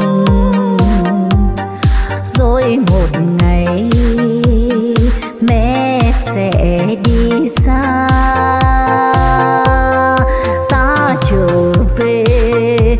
rồi một ngày mẹ sẽ đi xa ta trở về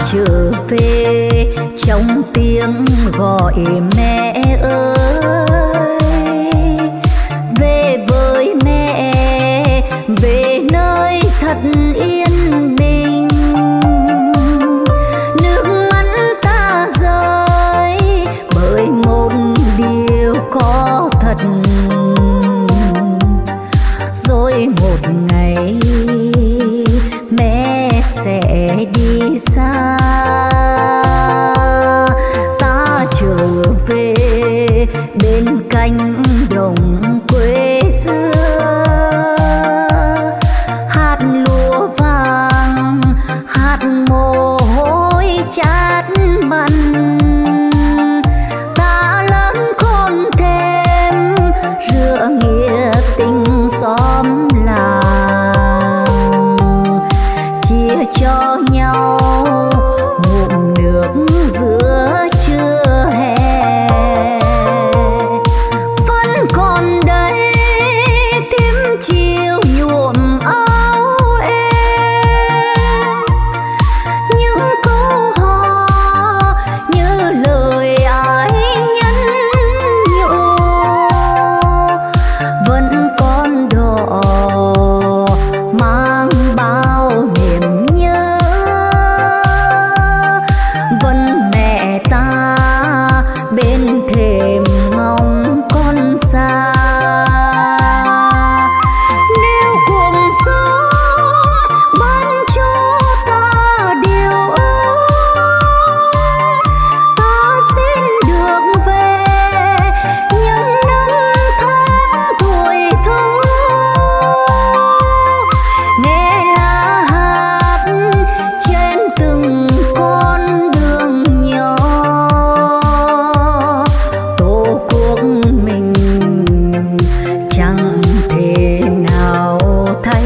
trở về trong tiếng gọi mẹ ơi, về với mẹ, về nơi thật yên bình. Nước mắt ta rơi bởi một điều có thật, rồi một ngày mẹ sẽ đi xa. Ta trở về bên cánh đồng quê xưa, hạt lúa vàng, hạt mồ hôi chát mặn. Ta lớn khôn thêm rửa nghĩa tình xóm làng, chia cho nhau ngụm nước giữa trưa hè. Vẫn còn đây tím chiều nhuộm áo em, những câu hò như lời ai nhắn nhủ. Vẫn còn đỏ mang bao niềm nhớ, vẫn mẹ ta bên thềm ngóng con xa. Nếu cuộc sống ban cho ta điều ước, ta xin được về những năm tháng tuổi thơ, nghe lá hát trên từng con đường nhỏ. Tổ quốc mình chẳng thể nào thay.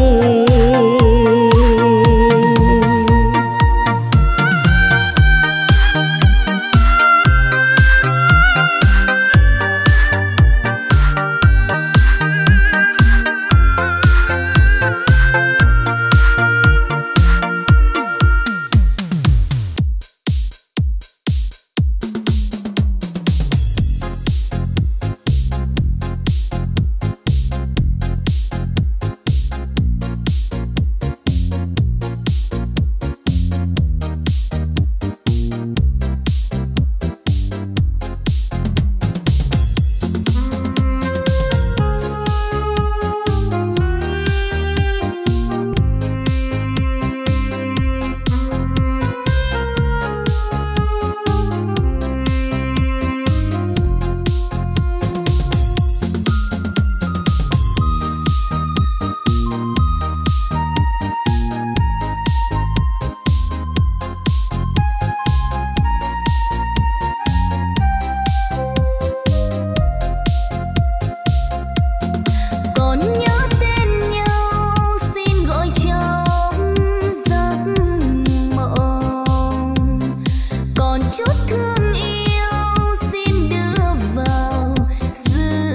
Còn nhớ tên nhau xin gọi trong giấc mộng, còn chút thương yêu xin đưa vào dư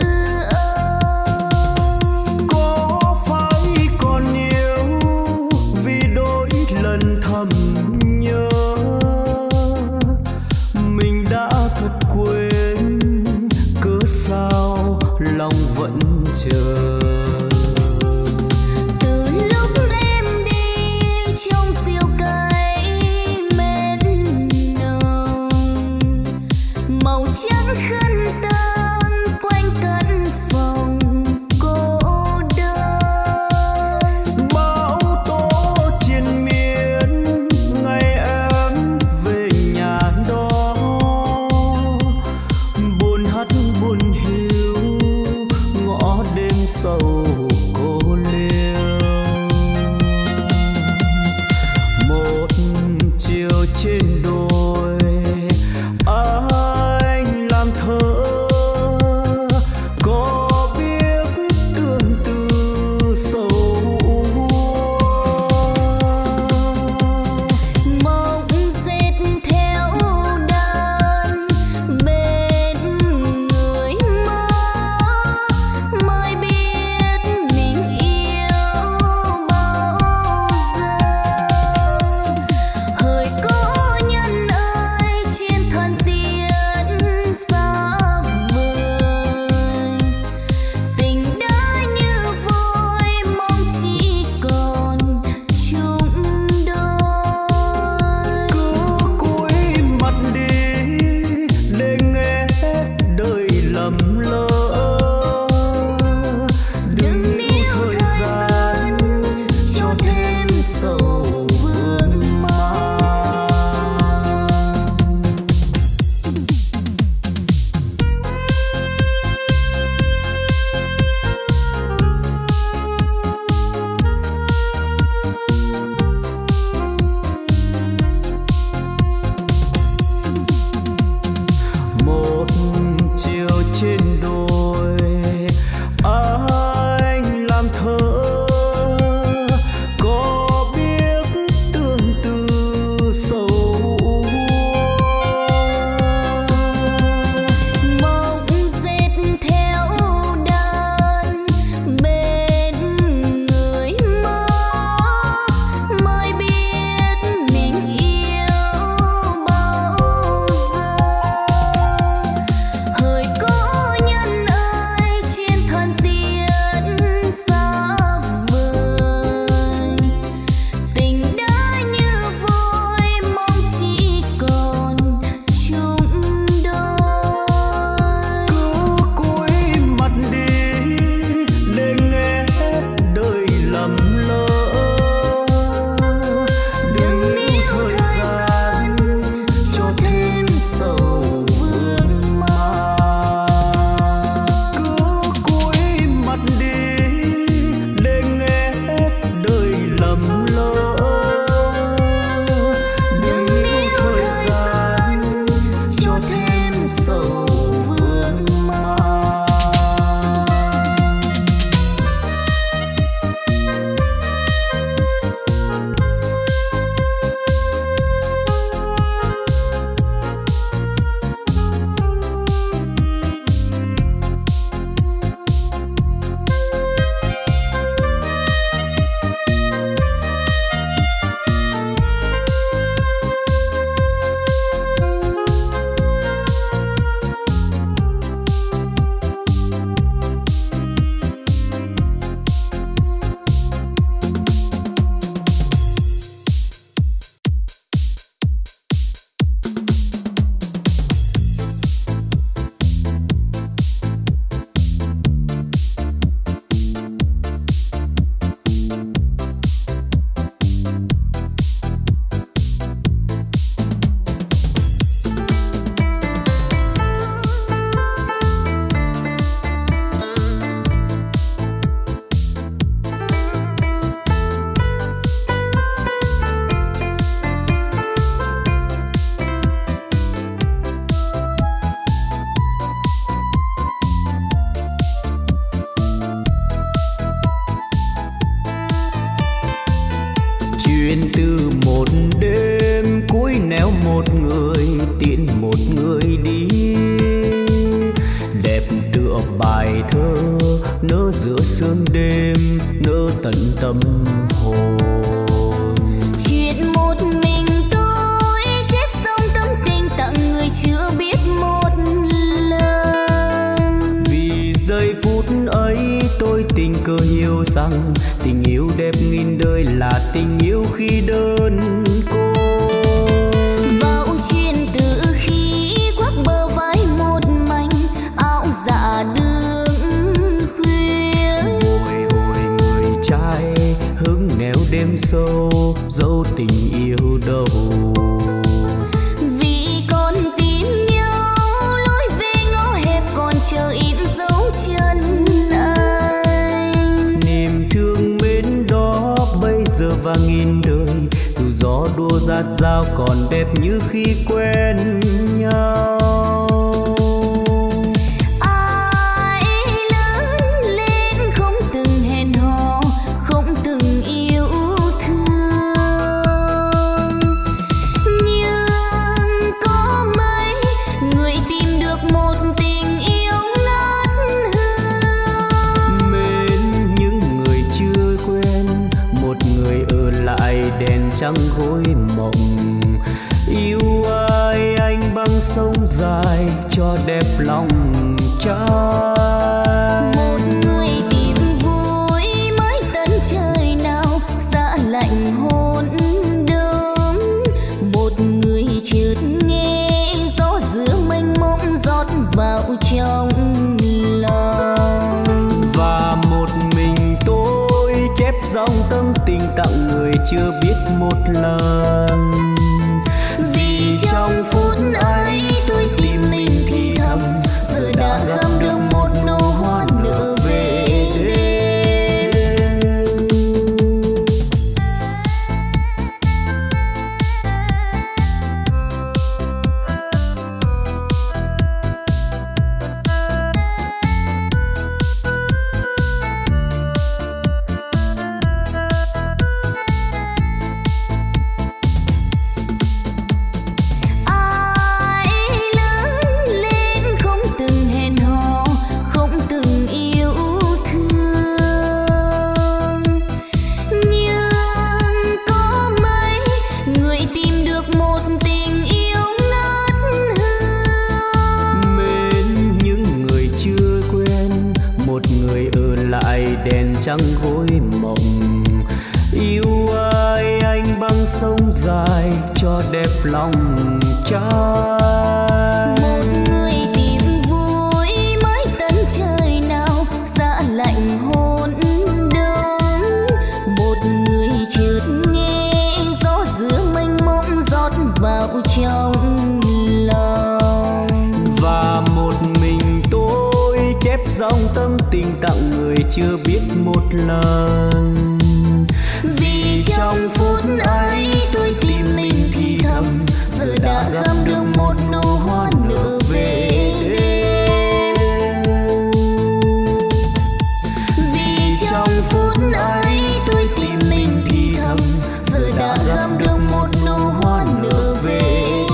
âm. Có phải còn yêu vì đôi lần thầm nhớ, mình đã thật quên cớ sao lòng vẫn chờ. Từ lúc em đi trong diều cây mến nồng, màu trắng khăn tang quanh căn phòng cô đơn. Bão tố triền miên ngày em về nhà đó, buồn hắt buồn hiu ngõ đêm sầu cô liêu. Một chiều trên đồi anh làm thơ, có biết tương tư sầu Mộng dệt theo đơn bên người mơ, mới biết mình yêu bao giờ. Hỡi cô một người tiễn một người đi, đẹp tựa bài thơ nỡ giữa sương đêm, nỡ tận tâm hồn. Chuyện một mình tôi chép xong tâm tình tặng người chưa biết một lần. Vì giây phút ấy tôi tình cờ hiểu rằng tình yêu đẹp nghìn đời là tình yêu khi đơn côi. Vào chuyện từ khi quắc bờ vai một mảnh áo dạ đường khuya. Bồi hồi người trai hứng nẻo đêm sâu dấu tình yêu đâu. Vì con tìm nhau lối về ngõ hẹp còn chờ in dấu chân anh. Niềm thương mến đó bây giờ và nghìn đời, dù gió đua rát rao còn đẹp như khi quen nhau. Ai lớn lên không từng hẹn hò, không từng yêu thương, nhưng có mấy người tìm được một tình yêu ngát hương. Mến những người chưa quen, một người ở lại đèn trăng gối mộng. Yêu ai anh băng sông dài cho đẹp lòng trai. Một người tìm vui mới tận trời nào xa lạnh hôn đông. Một người chợt nghe gió giữa mênh mông rót vào trong lòng. Và một mình tôi chép dòng tâm tình tặng người chưa biết một lần. Vì trong phút ấy tôi tìm mình thì thầm, giờ đã gặp được một nụ hoa nở về đêm. Ai lớn lên không từng hẹn hò, không từng yêu thương, nhưng có mấy người tìm được một tình yêu ngát hương. Mến những người chưa quen, một người ở lại đèn trăng gối mộng. Yêu ai anh băng sông dài cho đẹp lòng trai. Một người tìm vui mới tận trời nào xa lạnh hôn đông. Một người chợt nghe gió giữa mênh mông rót vào trong lòng. Và một mình tôi chép dòng tâm tình tặng người chưa biết một lần. Vì trong phút ấy tôi tìm mình thì thầm, giờ đã gặp được một nụ hoa nở về đêm. Vì trong phút ấy tôi tìm mình thì thầm, giờ đã gặp được một nụ hoa nở về đêm.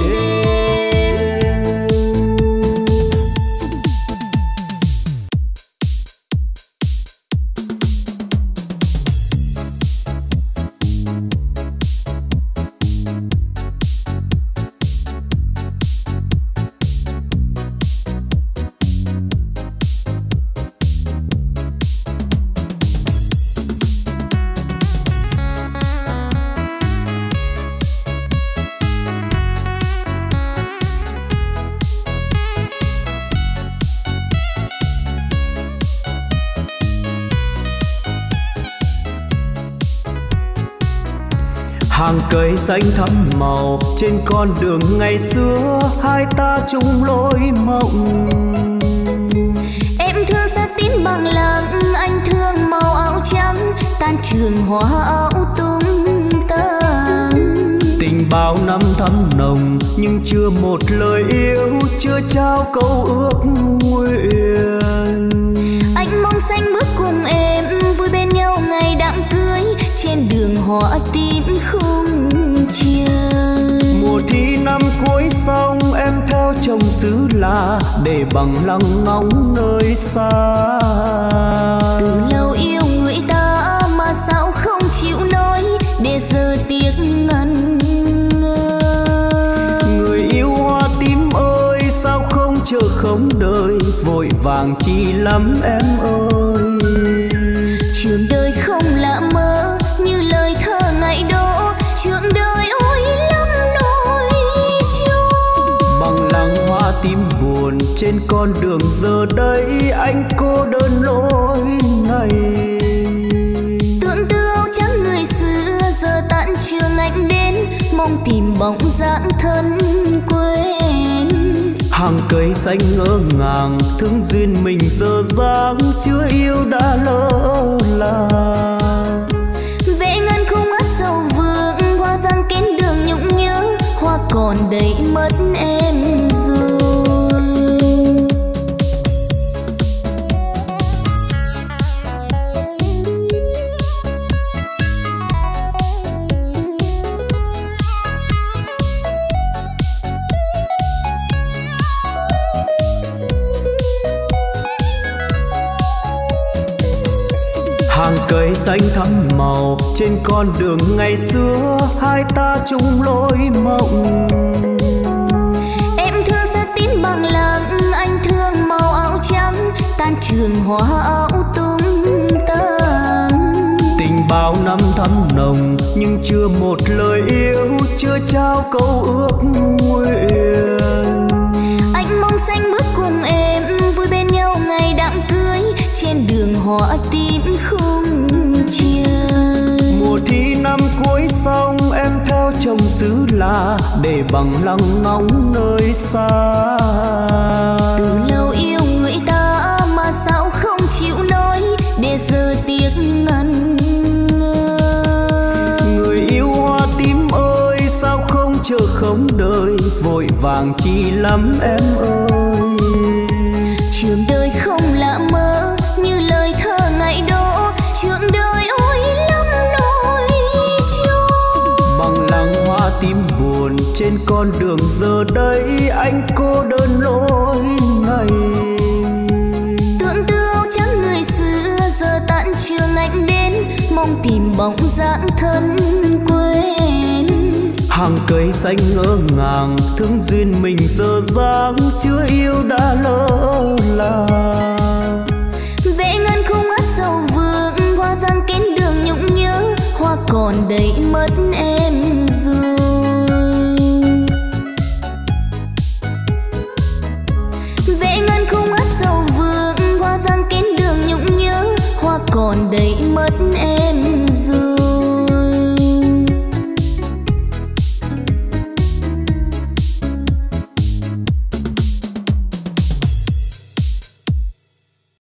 Hàng cây xanh thắm màu trên con đường ngày xưa, hai ta chung lối mộng. Em thương xa tím bằng lăng, anh thương màu áo trắng, tan trường hoa áo tung tăng. Tình bao năm thắm nồng nhưng chưa một lời yêu, chưa trao câu ước nguyện. Anh mong xanh bước cùng em vui bên nhau ngày đám cưới, trên đường hoa tím khung trời. Mùa thi năm để bằng lăng ngóng nơi xa. Từ lâu yêu người ta mà sao không chịu nói, để giờ tiếc ngần ngơ. Người yêu hoa tím ơi sao không chờ không đợi, vội vàng chi lắm em ơi. Trường đời không lạ mơ như lời thơ ngày đó, trường đời ôi lắm nỗi trôi. Bằng lăng hoa tím buồn trên con đường giờ đây anh cô đơn lối này. Tưởng tư áo trắng người xưa giờ tàn trường anh đến, mong tìm bóng dáng thân quên. Hàng cây xanh ngỡ ngàng thương duyên mình giờ dáng, chưa yêu đã lỡ làng. Vẽ ngân khung hát sầu vương, hoa giăng kín đường nhung nhớ, hoa còn đầy mất em rồi. Hàng cây xanh thắm màu trên con đường ngày xưa, hai ta chung lối mộng. Em thương sắc tím bằng lăng, anh thương màu áo trắng, tan trường hoa áo tung tăng. Tình bao năm thắm nồng nhưng chưa một lời yêu, chưa trao câu ước nguyện. Anh mong xanh bước cùng em vui bên nhau ngày đám cưới, trên đường hoa tím khung trời. Mùa thi năm cuối xong em theo chồng xứ lạ, để bằng lăng ngóng nơi xa. Từ lâu yêu người ta mà sao không chịu nói, để giờ tiếc ngần ngơ. Người yêu hoa tím ơi sao không chờ không đợi, vội vàng chi lắm em ơi. Trường đời không lạ mơ như lời thơ ngày đó, trường đời ôi lắm nỗi trôi. Bằng lăng hoa tím buồn trên con đường giờ đây anh cô đơn lối ngày. Tưởng tư áo trắng người xưa giờ tàn trường anh đến, mong tìm bóng dáng thân quên. Hàng cây xanh ngỡ ngàng thương duyên mình giờ dáng, chưa yêu đã lỡ làng. Vẽ ngân khung hát sầu vương, hoa giăng kín đường nhung nhớ, hoa còn đầy mất em rồi. Vẽ ngân khung hát sầu vương, hoa giăng kín đường nhung nhớ, hoa còn đầy